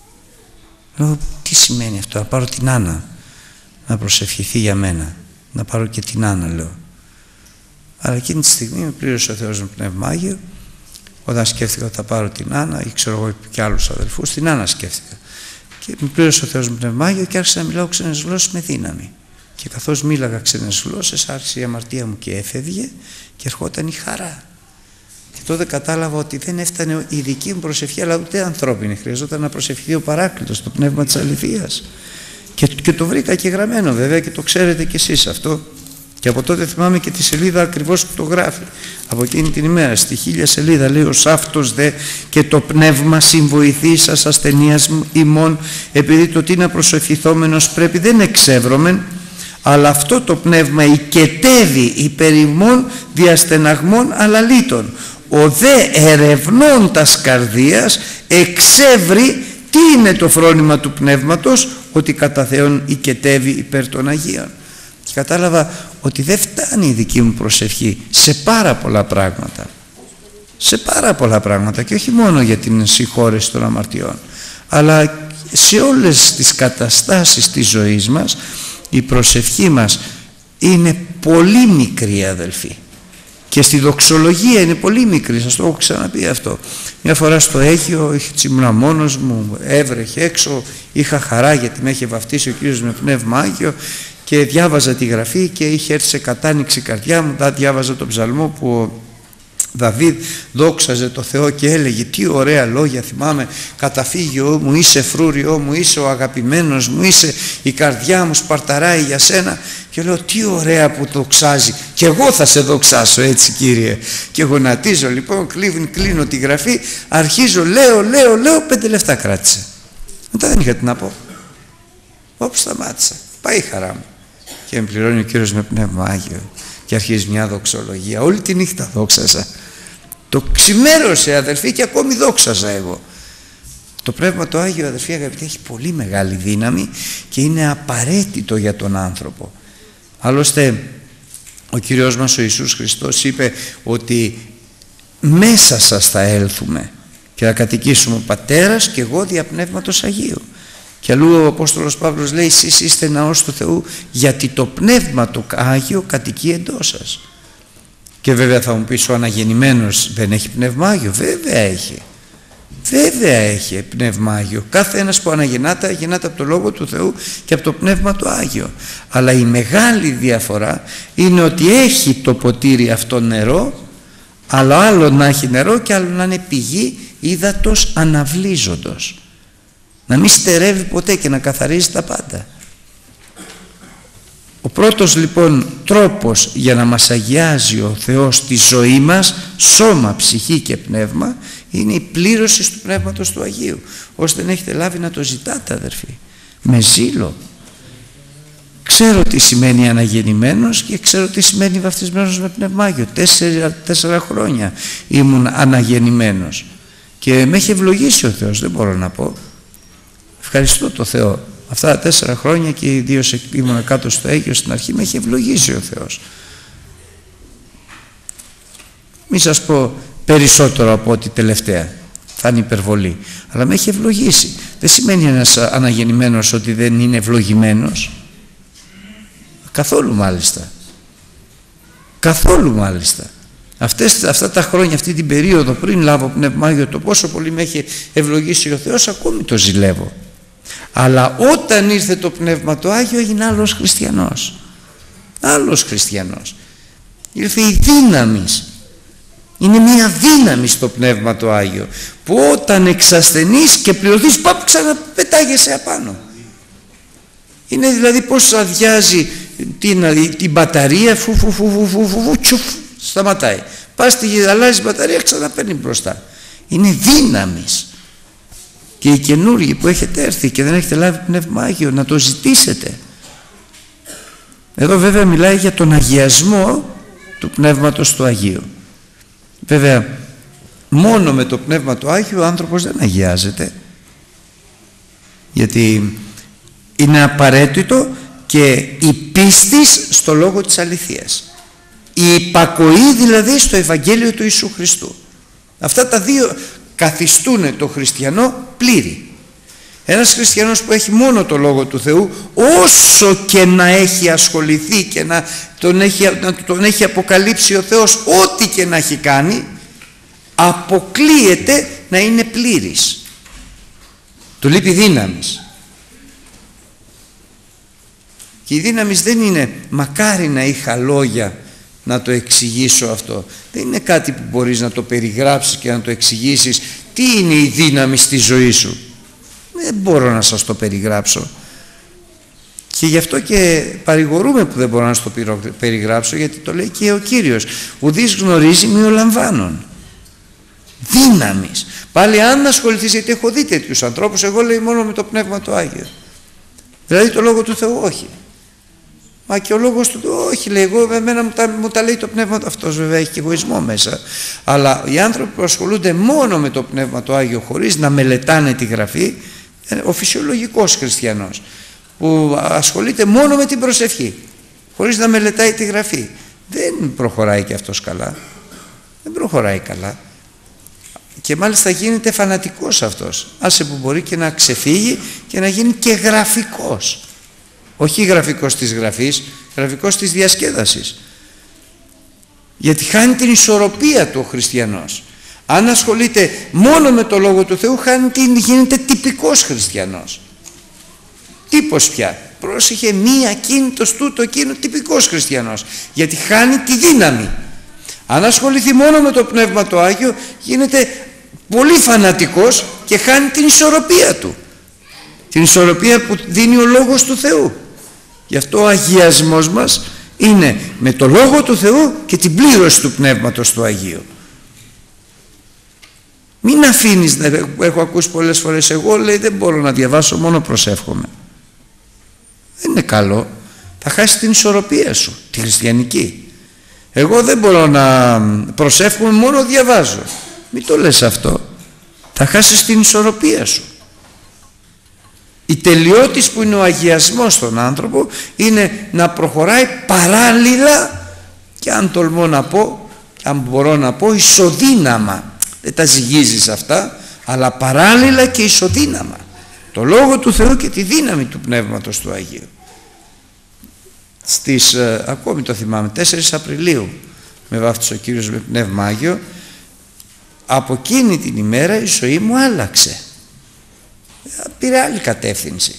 Λέω, τι σημαίνει αυτό? Να πάρω την Άννα να προσευχηθεί για μένα. Να πάρω και την Άννα, λέω. Αλλά εκείνη τη στιγμή με πλήρωσε ο Θεός με Πνεύμα Άγιο. Όταν σκέφτηκα ότι θα πάρω την Άννα, ή ξέρω εγώ και άλλους αδελφούς, την Άννα σκέφτηκα. Και με πλήρωσε ο Θεός με Πνεύμα Άγιο και άρχισα να μιλάω ξένες γλώσσες με δύναμη. Και καθώς μίλαγα ξένες γλώσσες, άρχισε η αμαρτία μου και έφευγε και ερχόταν η χαρά. Και τότε κατάλαβα ότι δεν έφτανε η δική μου προσευχή, αλλά ούτε ανθρώπινη. Χρειαζόταν να προσευχηθεί ο Παράκλητος, το πνεύμα της αληθείας. Και το βρήκα και γραμμένο, βέβαια, και το ξέρετε κι εσείς αυτό. Και από τότε θυμάμαι και τη σελίδα ακριβώς που το γράφει. Από εκείνη την ημέρα, στη 1000 σελίδα, λέει, ως αυτός δε και το πνεύμα συμβοηθήσας ασθενείας ημών, επειδή το τι να προσευχηθόμενος πρέπει δεν εξεύρωμεν, αλλά αυτό το πνεύμα οικετεύει υπέρ ημών διαστεναγμών αλαλήτων. Ο δε ερευνών τας καρδίας εξεύρει τι είναι το φρόνημα του πνεύματος, ότι κατά Θεόν οικετεύει υπέρ των Αγίων. Και κατάλαβα ότι δεν φτάνει η δική μου προσευχή σε πάρα πολλά πράγματα. Σε πάρα πολλά πράγματα, και όχι μόνο για την συγχώρεση των αμαρτιών, αλλά σε όλες τις καταστάσεις της ζωής μας. Η προσευχή μας είναι πολύ μικρή, αδελφοί, και στη δοξολογία είναι πολύ μικρή. Σας το έχω ξαναπεί αυτό. Μια φορά στο Αίγυο ήμουνα μόνος μου, έβρεχε έξω, είχα χαρά γιατί με είχε βαφτίσει ο Κύριος με Πνεύμα Άγιο, και διάβαζα τη Γραφή και είχε έρθει σε κατάνοιξη η καρδιά μου. Διάβαζα τον ψαλμό που ο Δαβίδ δόξαζε το Θεό και έλεγε τι ωραία λόγια, θυμάμαι, καταφύγιό μου είσαι, φρούριό μου είσαι, ο αγαπημένος μου είσαι, η καρδιά μου σπαρταράει για σένα. Και λέω, τι ωραία που δοξάζει, και εγώ θα σε δοξάσω έτσι, Κύριε. Και γονατίζω λοιπόν, κλείνω τη Γραφή, αρχίζω, λέω, 5 λεπτά κράτησε. Μετά δεν είχα τι να πω. Όπου σταμάτησα, πάει η χαρά μου. Και με πληρώνει ο Κύριος με Πνεύμα Άγιο και αρχίζει μια δοξολογία. Όλη τη νύχτα δόξασα. Το ξημέρωσε, αδελφοί, και ακόμη δόξαζα εγώ. Το Πνεύμα το Άγιο, αδελφοί αγαπητοί, έχει πολύ μεγάλη δύναμη και είναι απαραίτητο για τον άνθρωπο. Άλλωστε ο Κύριος μας ο Ιησούς Χριστός είπε ότι μέσα σας θα έλθουμε και θα κατοικήσουμε ο Πατέρας και εγώ δια Πνεύματος Αγίου. Και αλλού ο Απόστολος Παύλος λέει, εσείς είστε ναός του Θεού, γιατί το Πνεύμα το Άγιο κατοικεί εντός σας. Και βέβαια θα μου πεις, ο αναγεννημένος δεν έχει Πνεύμα Άγιο? Βέβαια έχει. Βέβαια έχει Πνεύμα Άγιο. Κάθε ένας που αναγεννάται, γεννάται από το Λόγο του Θεού και από το Πνεύμα το Άγιο. Αλλά η μεγάλη διαφορά είναι ότι έχει το ποτήρι αυτό νερό, αλλά άλλο να έχει νερό και άλλο να είναι πηγή ύδατος αναβλύζοντος. Να μην στερεύει ποτέ και να καθαρίζει τα πάντα. Ο πρώτος λοιπόν τρόπος για να μας αγιάζει ο Θεός τη ζωή μας, σώμα, ψυχή και πνεύμα, είναι η πλήρωση του Πνεύματος του Αγίου. Όσοι δεν έχετε λάβει να το ζητάτε, αδερφοί, με ζήλο. Ξέρω τι σημαίνει αναγεννημένος και ξέρω τι σημαίνει βαφτισμένος με Πνεύμα Άγιο. 4 χρόνια ήμουν αναγεννημένος και με έχει ευλογήσει ο Θεός, δεν μπορώ να πω. ευχαριστώ το Θεό. Αυτά τα 4 χρόνια και ιδίως ήμουν κάτω στο Αίγυο στην αρχή, με έχει ευλογήσει ο Θεός. Μη σας πω περισσότερο από ό,τι τελευταία, θα είναι υπερβολή, αλλά με έχει ευλογήσει. Δεν σημαίνει ένας αναγεννημένος ότι δεν είναι ευλογημένος, καθόλου μάλιστα, καθόλου μάλιστα. Αυτά τα χρόνια, αυτή την περίοδο πριν λάβω Πνεύμα Άγιο, το πόσο πολύ με έχει ευλογήσει ο Θεός, ακόμη το ζηλεύω. Αλλά όταν ήρθε το Πνεύμα το Άγιο, έγινε άλλος χριστιανός. Άλλος χριστιανός. Ήρθε η δύναμη. Είναι μια δύναμη στο Πνεύμα το Άγιο, που όταν εξασθενείς και πληρωθείς, πάπου ξαναπετάγεσαι απάνω. Είναι δηλαδή πως αδειάζει την μπαταρία, τσουφ, σταματάει. Πας αλλάζει μπαταρία, ξαναπαίρνει μπροστά. Είναι δύναμης. Και οι καινούργοι που έχετε έρθει και δεν έχετε λάβει Πνεύμα Άγιο, να το ζητήσετε. Εδώ βέβαια μιλάει για τον αγιασμό του Πνεύματος του Αγίου. Βέβαια μόνο με το Πνεύμα του Άγιο ο άνθρωπος δεν αγιάζεται, γιατί είναι απαραίτητο και η πίστη στο λόγο της αληθείας, η υπακοή δηλαδή στο Ευαγγέλιο του Ιησού Χριστού. Αυτά τα δύο καθιστούν το χριστιανό πλήρη. Ένας χριστιανός που έχει μόνο το Λόγο του Θεού, όσο και να έχει ασχοληθεί και να τον έχει αποκαλύψει ο Θεός, ό,τι και να έχει κάνει, αποκλείεται να είναι πλήρης. Του λείπει δύναμης. Και η δύναμης δεν είναι, μακάρι να είχα λόγια να το εξηγήσω αυτό. Δεν είναι κάτι που μπορείς να το περιγράψεις και να το εξηγήσεις. Τι είναι η δύναμη στη ζωή σου? Δεν μπορώ να σας το περιγράψω. Και γι' αυτό και παρηγορούμε που δεν μπορώ να σας το περιγράψω, γιατί το λέει και ο Κύριος. Ουδής γνωρίζει μη ο λαμβάνων. Δύναμης. Πάλι αν ασχοληθείς, γιατί έχω δει τέτοιους ανθρώπους, εγώ λέει μόνο με το Πνεύμα το Άγιο. Δηλαδή το Λόγο του Θεού όχι. Μα και ο Λόγος του όχι, λέει, εγώ εμένα μου τα λέει το Πνεύμα. Αυτός βέβαια έχει και εγωισμό μέσα. Αλλά οι άνθρωποι που ασχολούνται μόνο με το Πνεύμα το Άγιο, χωρίς να μελετάνε τη Γραφή, ο φυσιολογικός χριστιανός που ασχολείται μόνο με την προσευχή, χωρίς να μελετάει τη Γραφή, δεν προχωράει και αυτός καλά. Δεν προχωράει καλά. Και μάλιστα γίνεται φανατικός αυτός. Άσε που μπορεί και να ξεφύγει και να γίνει και γραφικός. Όχι γραφικός της Γραφής, γραφικός της διασκέδασης. Γιατί χάνει την ισορροπία του ο χριστιανός. Αν ασχολείται μόνο με το Λόγο του Θεού, γίνεται τυπικός χριστιανός. Τύπος πια. Πρόσεχε, μία κίνητος τούτο εκείνο, τυπικός χριστιανός. Γιατί χάνει τη δύναμη. Αν ασχοληθεί μόνο με το Πνεύμα το Άγιο, γίνεται πολύ φανατικός και χάνει την ισορροπία του. Την ισορροπία που δίνει ο Λόγος του Θεού. Γι' αυτό ο αγιασμός μας είναι με το Λόγο του Θεού και την πλήρωση του Πνεύματος του Αγίου. Μην αφήνεις, έχω ακούσει πολλές φορές, εγώ λέει δεν μπορώ να διαβάσω, μόνο προσεύχομαι. Δεν είναι καλό. Θα χάσεις την ισορροπία σου, τη χριστιανική. Εγώ δεν μπορώ να προσεύχομαι, μόνο διαβάζω. Μην το λες αυτό. Θα χάσεις την ισορροπία σου. Η τελειότης που είναι ο αγιασμός στον άνθρωπο είναι να προχωράει παράλληλα και αν τολμώ να πω, αν μπορώ να πω, ισοδύναμα. Δεν τα ζυγίζεις αυτά, αλλά παράλληλα και ισοδύναμα. Το Λόγο του Θεού και τη δύναμη του Πνεύματος του Αγίου. Ακόμη το θυμάμαι, 4 Απριλίου με βάφτισε ο Κύριος με Πνεύμα Άγιο. Από εκείνη την ημέρα η ζωή μου άλλαξε. Πήρε άλλη κατεύθυνση.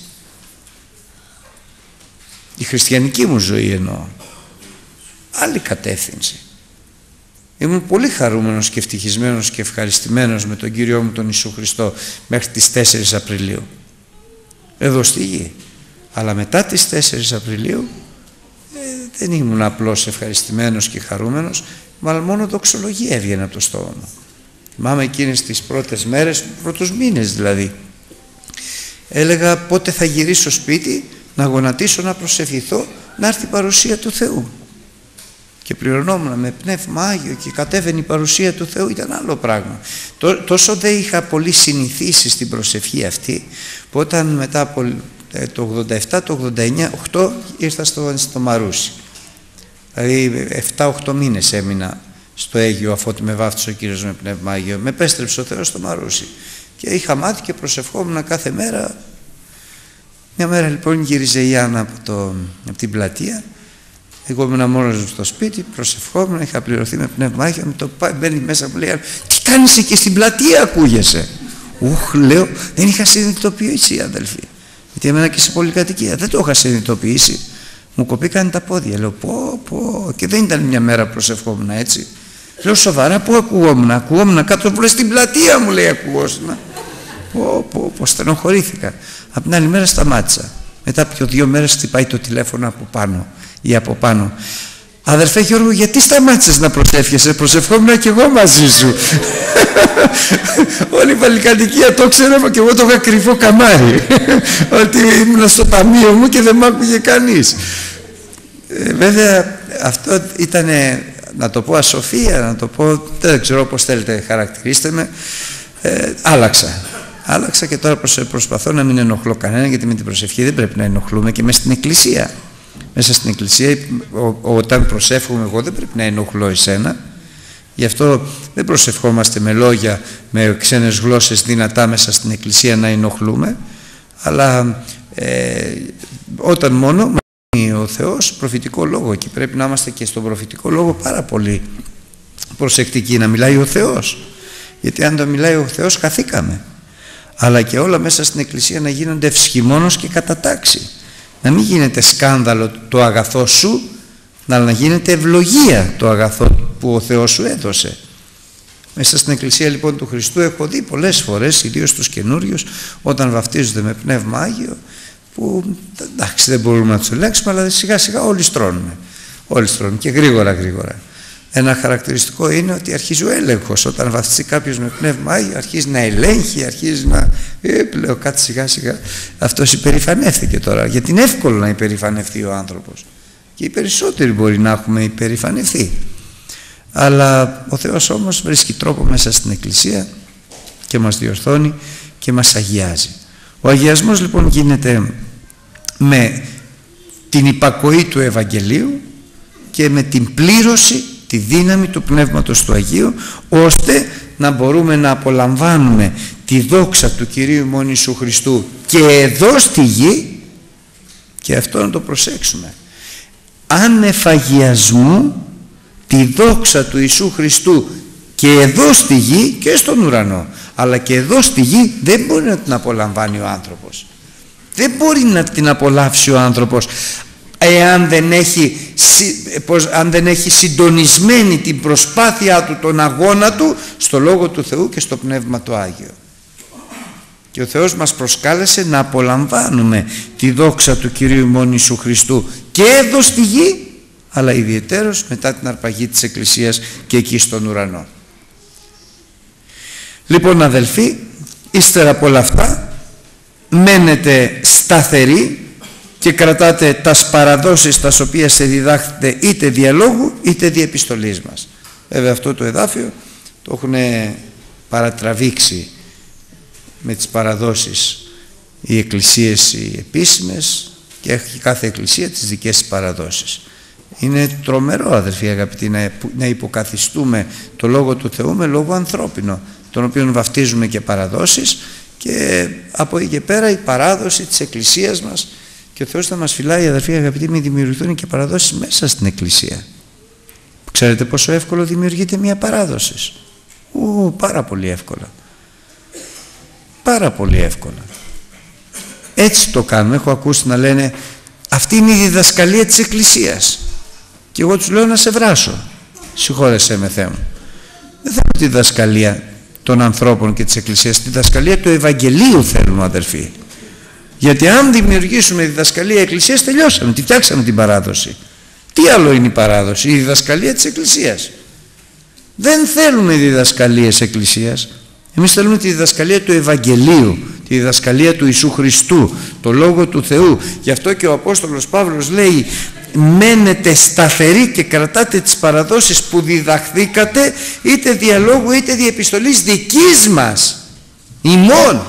Η χριστιανική μου ζωή εννοώ. Άλλη κατεύθυνση. Ήμουν πολύ χαρούμενος και ευτυχισμένος και ευχαριστημένος με τον Κύριό μου τον Ιησού Χριστό μέχρι τις 4 Απριλίου. Εδώ στη γη. Αλλά μετά τις 4 Απριλίου δεν ήμουν απλώς ευχαριστημένος και χαρούμενος, αλλά μόνο δοξολογία έβγαινε από το στόμα μου. Θυμάμαι εκείνες τις πρώτες μέρες, πρώτους μήνες δηλαδή. Έλεγα πότε θα γυρίσω σπίτι, να γονατίσω, να προσευχηθώ, να έρθει η παρουσία του Θεού. και πληρωνόμουν με Πνεύμα Άγιο και κατέβαινε η παρουσία του Θεού, ήταν άλλο πράγμα. Τόσο δεν είχα πολύ συνηθίσει στην προσευχή αυτή, που όταν μετά από το 87, το 89, 8 ήρθα στο Μαρούσι. Δηλαδή 7-8 μήνες έμεινα στο Αίγυο, αφού με βάφτισε ο Κύριος με Πνεύμα Άγιο. Με επέστρεψε ο Θεός στο Μαρούσι και είχα μάθει και προσευχόμουν κάθε μέρα. Μια μέρα λοιπόν γύριζε η Άννα από την πλατεία, εγώ ήμουν μόνος μου στο σπίτι, προσευχόμουν, είχα πληρωθεί με Πνεύμα Άγιο, με το μπαίνει μέσα μου λέει, τι κάνεις εκεί στην πλατεία, ακούγεσαι? Λέω, δεν είχα συνειδητοποιήσει, αδελφοί, γιατί έμενα και σε πολυκατοικία, δεν το είχα συνειδητοποιήσει. Μου κοπήκαν τα πόδια, λέω πω, και δεν ήταν μια μέρα προσευχόμουν έτσι. Λέω, σοβαρά, πού ακουγόμουν κάτω που λέει στην πλατεία, μου λέει, ακουγόσουν. Πω, στενοχωρήθηκα. Απ' την άλλη μέρα σταμάτησα. Μετά από 2 μέρες χτυπάει το τηλέφωνο από πάνω. Αδερφέ Γιώργο, γιατί σταμάτησες να προσεύχεσαι? Προσευχόμουν και εγώ μαζί σου. Όλη η παλικαντικία το ξέρω και εγώ το είχα κρυφό καμάρι. Ότι ήμουν στο ταμείο μου και δεν μ' άκουγε κανείς. Βέβαια αυτό ήταν, να το πω ασοφία, να το πω, δεν ξέρω πώς θέλετε χαρακτηρίστε με. Άλλαξα και τώρα προσπαθώ να μην ενοχλώ κανένα, γιατί με την προσευχή δεν πρέπει να ενοχλούμε και μέσα στην εκκλησία. Μέσα στην εκκλησία όταν προσεύχομαι εγώ δεν πρέπει να ενοχλώ εσένα. Γι' αυτό δεν προσευχόμαστε με λόγια, με ξένες γλώσσες δυνατά μέσα στην εκκλησία να ενοχλούμε, αλλά όταν μόνο ο Θεός προφητικό λόγο, και πρέπει να είμαστε και στον προφητικό λόγο πάρα πολύ προσεκτικοί, να μιλάει ο Θεός, γιατί αν το μιλάει ο Θεός χαθήκαμε. Αλλά και όλα μέσα στην εκκλησία να γίνονται ευσχημόνως και κατά τάξη. Να μην γίνεται σκάνδαλο το αγαθό σου, αλλά να γίνεται ευλογία το αγαθό που ο Θεός σου έδωσε. Μέσα στην εκκλησία λοιπόν του Χριστού έχω δει πολλές φορές, ιδίως τους καινούριους, όταν βαφτίζονται με Πνεύμα Άγιο, που εντάξει δεν μπορούμε να τους ελέγξουμε, αλλά σιγά σιγά όλοι στρώνουμε και γρήγορα. Ένα χαρακτηριστικό είναι ότι αρχίζει ο έλεγχος. Όταν βαφτιστεί κάποιος με Πνεύμα Άγιο, αρχίζει να ελέγχει, αρχίζει να... Λέω κάτι σιγά σιγά. Αυτός υπερηφανεύθηκε τώρα, γιατί είναι εύκολο να υπερηφανευτεί ο άνθρωπος. Και οι περισσότεροι μπορεί να έχουμε υπερηφανευτεί. Αλλά ο Θεός όμως βρίσκει τρόπο μέσα στην εκκλησία και μας διορθώνει και μας αγιάζει. Ο αγιασμός λοιπόν γίνεται με την υπακοή του Ευαγγελίου και με την πλήρωση, τη δύναμη του Πνεύματος του Αγίου, ώστε να μπορούμε να απολαμβάνουμε τη δόξα του Κυρίου ημών Ιησού Χριστού και εδώ στη γη, και αυτό να το προσέξουμε, ανεφαγιασμού τη δόξα του Ιησού Χριστού και εδώ στη γη και στον ουρανό, αλλά και εδώ στη γη δεν μπορεί να την απολαμβάνει ο άνθρωπος. Δεν μπορεί να την απολαύσει ο άνθρωπος εάν δεν έχει συντονισμένη την προσπάθειά του, τον αγώνα του στο Λόγο του Θεού και στο Πνεύμα το Άγιο. Και ο Θεός μας προσκάλεσε να απολαμβάνουμε τη δόξα του Κυρίου ημών Ιησού Χριστού και εδώ στη γη, αλλά ιδιαιτέρως μετά την αρπαγή της Εκκλησίας και εκεί στον ουρανό. Λοιπόν αδελφοί, ύστερα από όλα αυτά μένετε σταθεροί και κρατάτε τας παραδόσεις τας οποίες σε διδάχθητε είτε διαλόγου είτε δι' επιστολής μας. Βέβαια αυτό το εδάφιο το έχουν παρατραβήξει με τις παραδόσεις οι εκκλησίες οι επίσημες, και έχει κάθε εκκλησία τις δικές της παραδόσεις. Είναι τρομερό αδερφοί αγαπητοί να υποκαθιστούμε το Λόγο του Θεού με λόγο ανθρώπινο, τον οποίο βαφτίζουμε και παραδόσεις, και από εκεί και πέρα η παράδοση της εκκλησίας μας, και ο Θεός θα μας φυλάει αδερφοί αγαπητοί μην δημιουργηθούν και παραδόσεις μέσα στην εκκλησία. Ξέρετε πόσο εύκολο δημιουργείται μια παράδοση? Πάρα πολύ εύκολα. Πάρα πολύ εύκολα. Έτσι το κάνουμε. Έχω ακούσει να λένε αυτή είναι η διδασκαλία της εκκλησίας, και εγώ τους λέω να σε βράσω, συγχώρεσέ με Θεέ μου. Δεν θέλω τη διδασκαλία των ανθρώπων και της εκκλησίας, τη διδασκαλία του Ευαγγελίου θέλουμε αδερφοί. Γιατί αν δημιουργήσουμε διδασκαλία εκκλησίας τελειώσαμε, τη φτιάξαμε την παράδοση. Τι άλλο είναι η παράδοση? Η διδασκαλία της εκκλησίας. Δεν θέλουμε διδασκαλίες εκκλησίας. Εμείς θέλουμε τη διδασκαλία του Ευαγγελίου, τη διδασκαλία του Ιησού Χριστού, το Λόγο του Θεού. Γι' αυτό και ο Απόστολος Παύλος λέει μένετε σταθεροί και κρατάτε τις παραδόσεις που διδαχθήκατε, είτε διαλόγου είτε διεπιστολής δικής μας, ημών.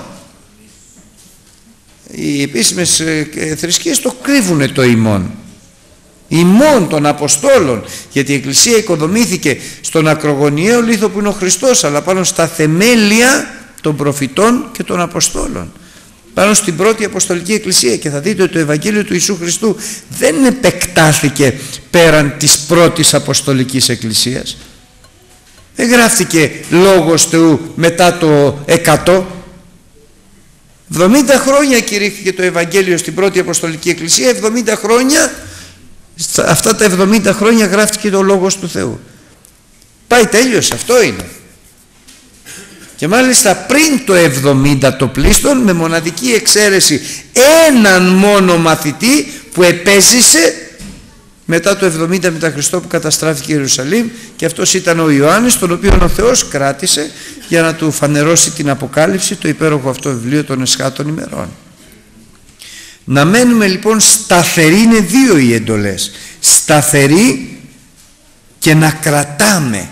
Οι επίσημες θρησκείες το κρύβουνε το ημών, ημών των Αποστόλων, γιατί η Εκκλησία οικοδομήθηκε στον ακρογωνιαίο λίθο που είναι ο Χριστός, αλλά πάνω στα θεμέλια των προφητών και των Αποστόλων, πάνω στην πρώτη Αποστολική Εκκλησία. Και θα δείτε ότι το Ευαγγέλιο του Ιησού Χριστού δεν επεκτάθηκε πέραν της πρώτης Αποστολικής Εκκλησίας. Δεν γράφτηκε λόγος Θεού μετά το 100. 70 χρόνια κηρύχθηκε το Ευαγγέλιο στην πρώτη Αποστολική Εκκλησία, 70 χρόνια, αυτά τα 70 χρόνια γράφτηκε το λόγος του Θεού. Πάει, τέλειωσε, αυτό είναι. Και μάλιστα πριν το 70 το πλήστον, με μοναδική εξαίρεση έναν μόνο μαθητή που επέζησε μετά το 70 μετά Χριστό, που καταστράφηκε η Ιερουσαλήμ, και αυτός ήταν ο Ιωάννης, τον οποίο ο Θεός κράτησε για να του φανερώσει την Αποκάλυψη, το υπέροχο αυτό βιβλίο των εσχάτων ημερών. Να μένουμε λοιπόν σταθεροί, είναι δύο οι εντολές, σταθεροί και να κρατάμε.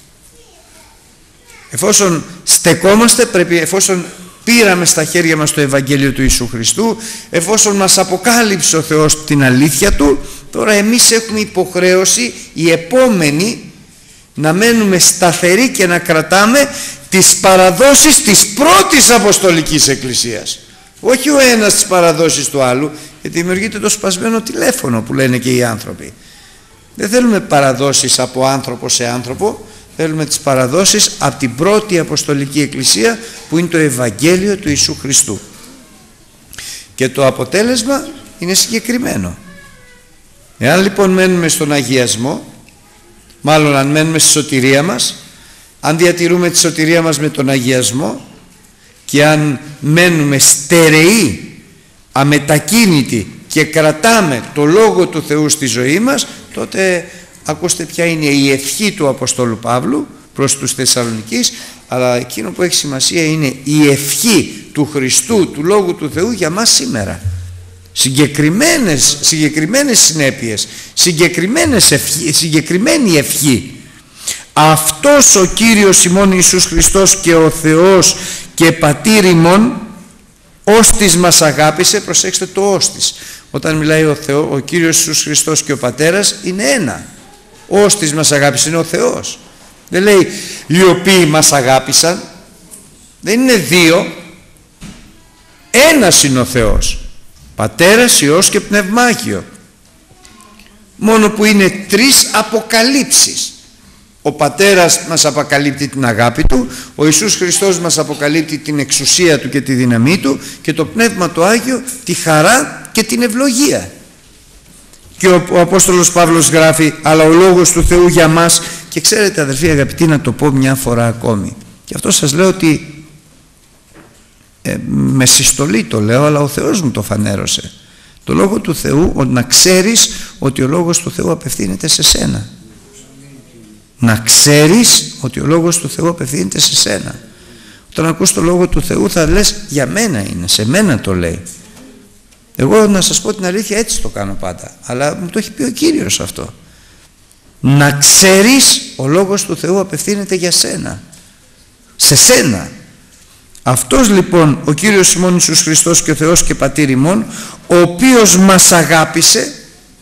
Εφόσον στεκόμαστε, πρέπει, εφόσον πήραμε στα χέρια μας το Ευαγγέλιο του Ιησού Χριστού, εφόσον μας αποκάλυψε ο Θεός την αλήθεια Του, τώρα εμείς έχουμε υποχρέωση οι επόμενοι να μένουμε σταθεροί και να κρατάμε τις παραδόσεις της πρώτης Αποστολικής Εκκλησίας. Όχι ο ένας τις παραδόσεις του άλλου, γιατί δημιουργείται το σπασμένο τηλέφωνο που λένε και οι άνθρωποι. Δεν θέλουμε παραδόσεις από άνθρωπο σε άνθρωπο, θέλουμε τις παραδόσεις από την πρώτη Αποστολική Εκκλησία, που είναι το Ευαγγέλιο του Ιησού Χριστού. Και το αποτέλεσμα είναι συγκεκριμένο. Εάν λοιπόν μένουμε στον αγιασμό, μάλλον αν μένουμε στη σωτηρία μας, αν διατηρούμε τη σωτηρία μας με τον αγιασμό, και αν μένουμε στερεοί, αμετακίνητοι και κρατάμε το Λόγο του Θεού στη ζωή μας, τότε ακούστε ποια είναι η ευχή του Αποστόλου Παύλου προς τους Θεσσαλονικείς, αλλά εκείνο που έχει σημασία είναι η ευχή του Χριστού, του Λόγου του Θεού για μας σήμερα. Συγκεκριμένες συνέπειες, συγκεκριμένη ευχή. Αυτός ο Κύριος ημών Ιησούς Χριστός και ο Θεός και Πατήρ ημών, όστις μας αγάπησε, προσέξτε το όστις. Όταν μιλάει ο Κύριος Ιησούς Χριστός και ο Πατέρας, είναι ένα. Όστις μας αγάπησε, είναι ο Θεός. Δεν λέει οι οποίοι μας αγάπησαν, δεν είναι δύο, ένας είναι ο Θεός, Πατέρας, Υιός και Πνεύμα Άγιο. Μόνο που είναι τρεις αποκαλύψεις. Ο Πατέρας μας αποκαλύπτει την αγάπη Του, ο Ιησούς Χριστός μας αποκαλύπτει την εξουσία Του και τη δύναμή Του, και το Πνεύμα το Άγιο τη χαρά και την ευλογία. Και ο Απόστολος Παύλος γράφει, αλλά ο Λόγος του Θεού για μας, και ξέρετε αδελφοί αγαπητοί, να το πω μια φορά ακόμη, και αυτό σας λέω ότι με συστολή το λέω, αλλά ο Θεός μου το φανέρωσε. Το Λόγο του Θεού, να ξέρεις ότι ο Λόγος του Θεού απευθύνεται σε σένα. Να ξέρεις ότι ο Λόγος του Θεού απευθύνεται σε σένα. Όταν ακούς το Λόγο του Θεού θα λες, για μένα είναι, σε μένα το λέει. Εγώ να σας πω την αλήθεια, έτσι το κάνω πάντα, αλλά μου το έχει πει ο Κύριος αυτό. Να ξέρεις, ο Λόγος του Θεού απευθύνεται για σένα, σε σένα. Αυτός λοιπόν ο Κύριος ημών Ιησούς Χριστός και ο Θεός και Πατήρ ημών, ο οποίος μας αγάπησε,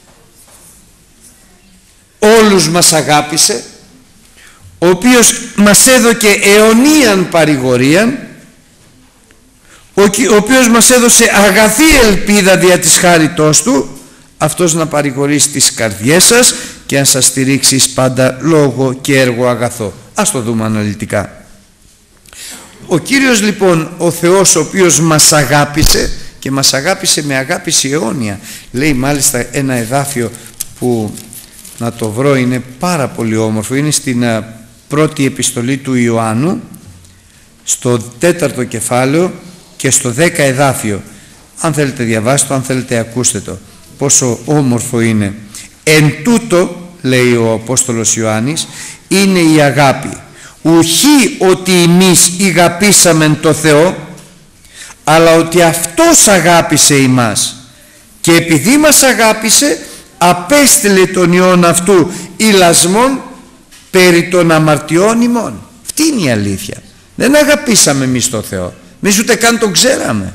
όλους μας αγάπησε, ο οποίος μας έδωκε αιωνίαν παρηγορίαν, ο οποίος μας έδωσε αγαθή ελπίδα δια της χάριτός Του, αυτός να παρηγορήσει τις καρδιές σας και να σας στηρίξει πάντα λόγο και έργο αγαθό. Ας το δούμε αναλυτικά. Ο Κύριος λοιπόν, ο Θεός, ο οποίος μας αγάπησε, και μας αγάπησε με αγάπηση αιώνια. Λέει μάλιστα ένα εδάφιο που, να το βρω, είναι πάρα πολύ όμορφο, είναι στην πρώτη επιστολή του Ιωάννου, στο 4ο κεφάλαιο και στο 10 εδάφιο. Αν θέλετε διαβάστε το, αν θέλετε ακούστε το, πόσο όμορφο είναι. Εν τούτο, λέει ο Απόστολος Ιωάννης, είναι η αγάπη, ουχή ότι εμείς ηγαπήσαμεν το Θεό, αλλά ότι Αυτός αγάπησε ημάς, και επειδή μας αγάπησε απέστειλε τον Υιόν αυτού ηλασμόν περί των αμαρτιών ημών. Αυτή είναι η αλήθεια. Δεν αγαπήσαμε εμείς τον Θεό, εμείς ούτε καν τον ξέραμε.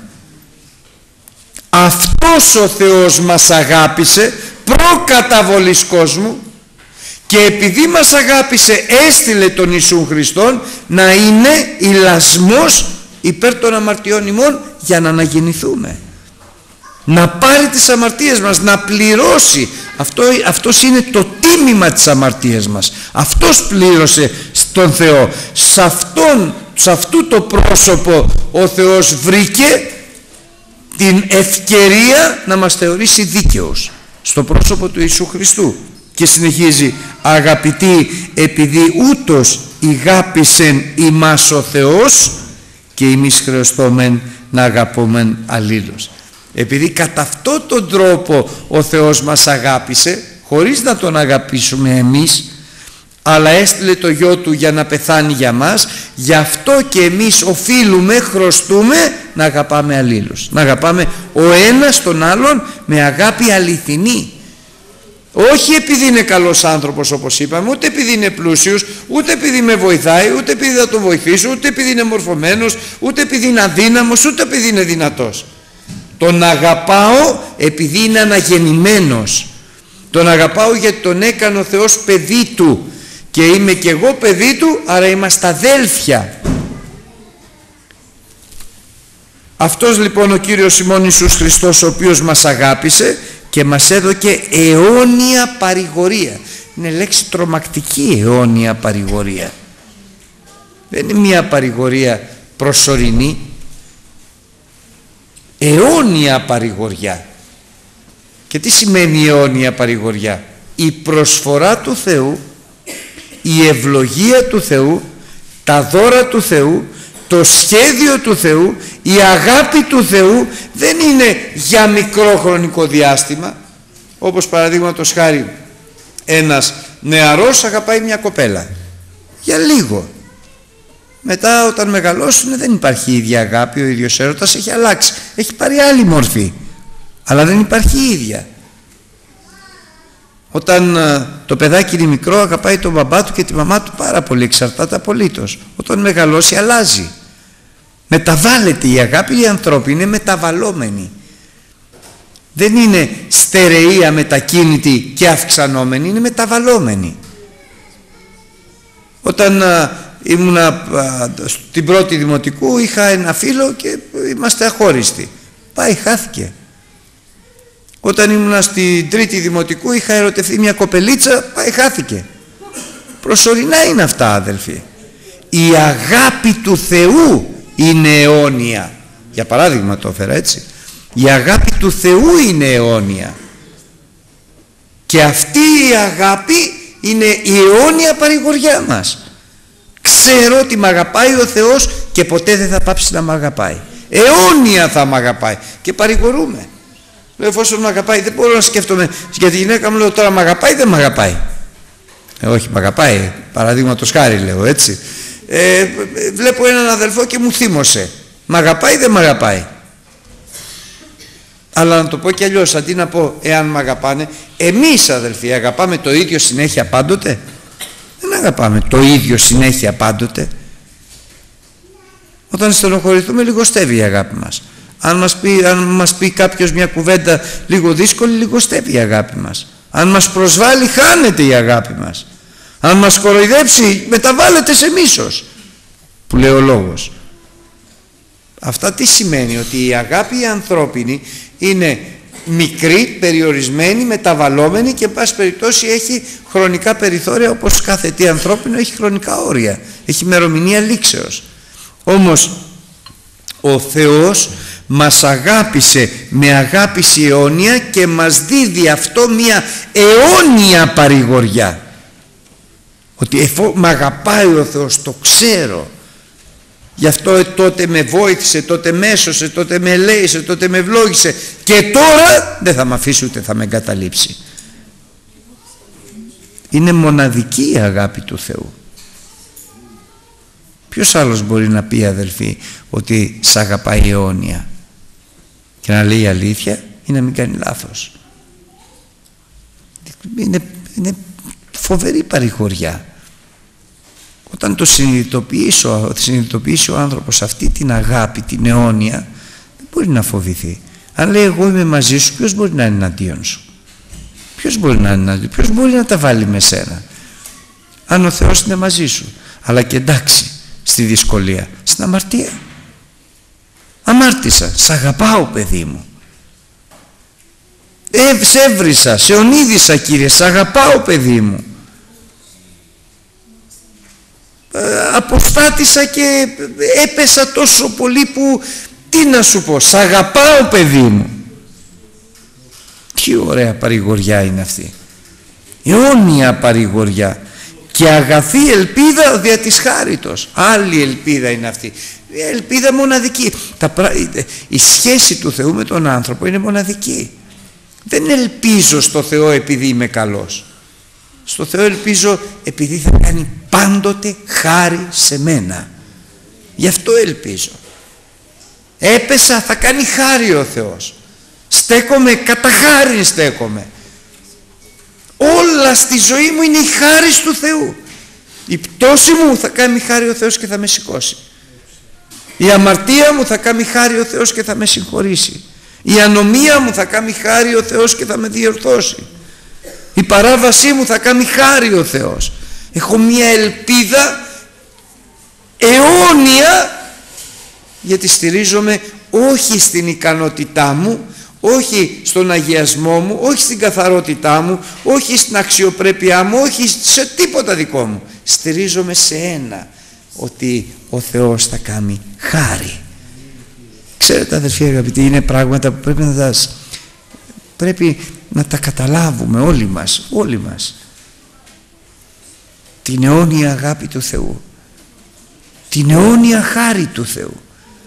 Αυτός ο Θεός μας αγάπησε προκαταβολής κόσμου και επειδή μας αγάπησε έστειλε τον Ιησού Χριστόν να είναι ηλασμός υπέρ των αμαρτιών ημών για να αναγεννηθούμε, να πάρει τις αμαρτίες μας, να πληρώσει. Αυτός είναι το τίμημα της αμαρτίας μας. Αυτός πλήρωσε στον Θεό. Σε αυτού το πρόσωπο ο Θεός βρήκε την ευκαιρία να μας θεωρήσει δίκαιους, στο πρόσωπο του Ιησού Χριστού. Και συνεχίζει, αγαπητοί, επειδή ούτως ηγάπησεν ημάς ο Θεός και εμείς χρειαστόμεν να αγαπόμεν αλλήλους. Επειδή κατά αυτόν τον τρόπο ο Θεός μας αγάπησε, χωρίς να τον αγαπήσουμε εμείς, αλλά έστειλε το Γιο Του για να πεθάνει για μας, γι' αυτό και εμείς οφείλουμε, χρωστούμε να αγαπάμε αλλήλους, να αγαπάμε ο ένας τον άλλον με αγάπη αληθινή. Όχι επειδή είναι καλός άνθρωπος όπως είπαμε, ούτε επειδή είναι πλούσιος, ούτε επειδή με βοηθάει, ούτε επειδή θα τον βοηθήσω, ούτε επειδή είναι μορφωμένος, ούτε επειδή είναι αδύναμος, ούτε επειδή είναι δυνατός. Τον αγαπάω επειδή είναι αναγεννημένος. Τον αγαπάω γιατί τον έκανε ο Θεός παιδί Του και είμαι και εγώ παιδί Του, άρα είμαστε αδέλφια. Αυτός λοιπόν ο Κύριος ημών Ιησούς Χριστός, ο οποίος μας αγάπησε και μας έδωκε αιώνια παρηγορία. Είναι λέξη τρομακτική, αιώνια παρηγορία. Δεν είναι μια παρηγορία προσωρινή, αιώνια παρηγοριά. Και τι σημαίνει αιώνια παρηγοριά? Η προσφορά του Θεού, η ευλογία του Θεού, τα δώρα του Θεού, το σχέδιο του Θεού, η αγάπη του Θεού δεν είναι για μικρό χρονικό διάστημα, όπως παραδείγματος χάρη ένας νεαρός αγαπάει μια κοπέλα για λίγο. Μετά όταν μεγαλώσουν δεν υπάρχει η ίδια αγάπη, ο ίδιος έρωτας έχει αλλάξει, έχει πάρει άλλη μορφή, αλλά δεν υπάρχει η ίδια. Όταν το παιδάκι είναι μικρό αγαπάει τον μπαμπά του και τη μαμά του πάρα πολύ, εξαρτάται απολύτως. Όταν μεγαλώσει αλλάζει, μεταβάλλεται η αγάπη, η ανθρώπη είναι μεταβαλλόμενη, δεν είναι στερεή, αμετακίνητη και αυξανόμενη, είναι μεταβαλλόμενη. Όταν ήμουνα στην πρώτη δημοτικού είχα ένα φίλο και είμαστε αχώριστοι, πάει, χάθηκε. Όταν ήμουνα στην τρίτη δημοτικού είχα ερωτευτεί μια κοπελίτσα, πάει, χάθηκε. Προσωρινά είναι αυτά, αδελφοί. Η αγάπη του Θεού είναι αιώνια. Για παράδειγμα το έφερα έτσι. Η αγάπη του Θεού είναι αιώνια. Και αυτή η αγάπη είναι η αιώνια παρηγοριά μας. Ξέρω ότι μ' αγαπάει ο Θεός και ποτέ δεν θα πάψει να μ' αγαπάει. Αιώνια θα μ' αγαπάει. Και παρηγορούμε. Λέω, εφόσον μ' αγαπάει, δεν μπορώ να σκέφτομαι για τη γυναίκα μου, λέω τώρα μ' αγαπάει, δεν μ' αγαπάει. Όχι, μ' αγαπάει, παραδείγματος χάρη λέω έτσι. Βλέπω έναν αδελφό και μου θύμωσε. Μ' αγαπάει, δεν μ' αγαπάει. Αλλά να το πω και αλλιώς, αντί να πω εάν μ' αγαπάνε, εμείς αδελφοί αγαπάμε το ίδιο συνέχεια πάντοτε? Δεν αγαπάμε το ίδιο συνέχεια πάντοτε. Όταν στενοχωρηθούμε λιγοστεύει η αγάπη μας. Αν μας πει κάποιος μια κουβέντα λίγο δύσκολη, λιγοστεύει η αγάπη μας. Αν μας προσβάλλει, χάνεται η αγάπη μας. Αν μας κοροϊδέψει, μεταβάλλεται σε μίσος, που λέει ο λόγος. Αυτά τι σημαίνει? Ότι η αγάπη η ανθρώπινη είναι μικρή, περιορισμένη, μεταβαλλόμενη και εν πάση περιπτώσει έχει χρονικά περιθώρια, όπως κάθε τι ανθρώπινο έχει χρονικά όρια, έχει ημερομηνία λήξεως. Όμως ο Θεός μας αγάπησε με αγάπηση αιώνια και μας δίδει αυτό μια αιώνια παρηγοριά. Ότι μ' αγαπάει ο Θεός, το ξέρω. Γι' αυτό τότε με βοήθησε, τότε με έσωσε, τότε με ελέησε, τότε με ευλόγησε και τώρα δεν θα με αφήσει ούτε θα με εγκαταλείψει. Είναι μοναδική η αγάπη του Θεού. Ποιος άλλος μπορεί να πει, αδελφοί, ότι σ' αγαπάει αιώνια και να λέει αλήθεια ή να μην κάνει λάθος? Είναι φοβερή παρηγοριά. Όταν το συνειδητοποιήσει ο άνθρωπος αυτή την αγάπη, την αιώνια, δεν μπορεί να φοβηθεί. Αν λέει εγώ είμαι μαζί σου, ποιος μπορεί να είναι εναντίον σου? Ποιος μπορεί να τα βάλει με σένα? Αν ο Θεός είναι μαζί σου. Αλλά και εντάξει, στη δυσκολία, στην αμαρτία. Αμάρτησα, σ' αγαπάω παιδί μου. Σε έβρισα, σε ονείδησα Κύριε, σ' αγαπάω παιδί μου. Αποστάτησα και έπεσα τόσο πολύ που, τι να σου πω, σ' αγαπάω παιδί μου. Τι ωραία παρηγοριά είναι αυτή. Αιώνια παρηγοριά. Και αγαθή ελπίδα δια της χάριτος. Άλλη ελπίδα είναι αυτή. Ελπίδα μοναδική. Η σχέση του Θεού με τον άνθρωπο είναι μοναδική. Δεν ελπίζω στο Θεό επειδή είμαι καλός. Στο Θεό ελπίζω επειδή θα κάνει πάντοτε χάρη σε μένα. Γι' αυτό ελπίζω. Έπεσα, θα κάνει χάρη ο Θεός. Στέκομαι, κατά χάρη στέκομαι. Όλα στη ζωή μου είναι η χάρη του Θεού. Η πτώση μου θα κάνει χάρη ο Θεός και θα με σηκώσει. Η αμαρτία μου θα κάνει χάρη ο Θεός και θα με συγχωρήσει. Η ανομία μου θα κάνει χάρη ο Θεός και θα με διορθώσει. Η παράβασή μου θα κάνει χάρη ο Θεός. Έχω μια ελπίδα αιώνια, γιατί στηρίζομαι όχι στην ικανότητά μου, όχι στον αγιασμό μου, όχι στην καθαρότητά μου, όχι στην αξιοπρέπειά μου, όχι σε τίποτα δικό μου. Στηρίζομαι σε ένα, ότι ο Θεός θα κάνει χάρη. Ξέρετε αδερφοί αγαπητοί, είναι πράγματα που πρέπει να τα καταλάβουμε όλοι μας. Την αιώνια αγάπη του Θεού, την αιώνια χάρη του Θεού.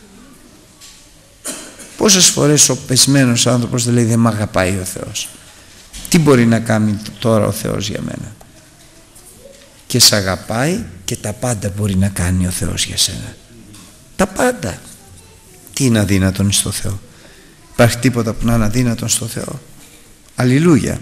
Πόσες φορές ο πεσμένος άνθρωπος δεν λέει δεν μ' αγαπάει ο Θεός? Τι μπορεί να κάνει τώρα ο Θεός για μένα? Και σ' αγαπάει και τα πάντα μπορεί να κάνει ο Θεός για σένα. Τα πάντα. Τι είναι αδύνατον στο Θεό? Υπάρχει τίποτα που να είναι αδύνατον στο Θεό? Αλληλούια.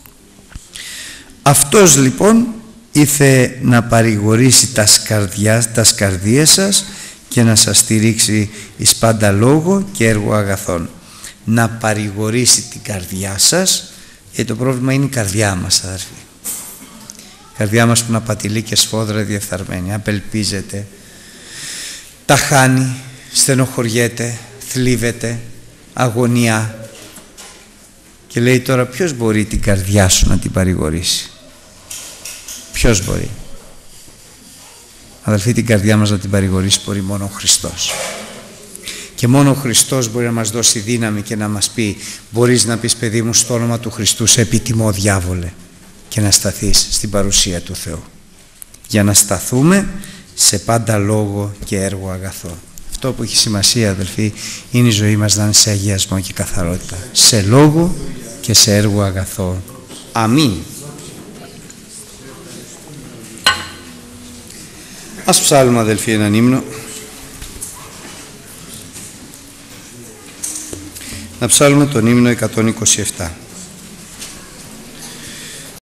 Αυτός λοιπόν ήρθε να παρηγορήσει τα καρδίες σας και να σας στηρίξει εις πάντα λόγο και έργο αγαθών. Να παρηγορήσει την καρδιά σας, γιατί το πρόβλημα είναι η καρδιά μας αδερφοί. Η καρδιά μας που είναι απατηλή και σφόδρα διεφθαρμένη, απελπίζεται, τα χάνει, στενοχωριέται, θλίβεται, αγωνιά. Και λέει τώρα ποιος μπορεί την καρδιά σου να την παρηγορήσει? Ποιος μπορεί? Αδελφοί, την καρδιά μας να την παρηγορήσει μπορεί μόνο ο Χριστός. Και μόνο ο Χριστός μπορεί να μας δώσει δύναμη και να μας πει, μπορείς να πεις παιδί μου στο όνομα του Χριστού σε επιτιμώ διάβολε, και να σταθείς στην παρουσία του Θεού. Για να σταθούμε σε πάντα λόγο και έργο αγαθό. Αυτό που έχει σημασία αδελφοί είναι η ζωή μας να είναι σε αγιασμό και καθαρότητα, σε λόγο και σε έργο αγαθό. Αμήν. Ας ψάλουμε αδελφοί έναν ύμνο. Να ψάλουμε τον ύμνο 127.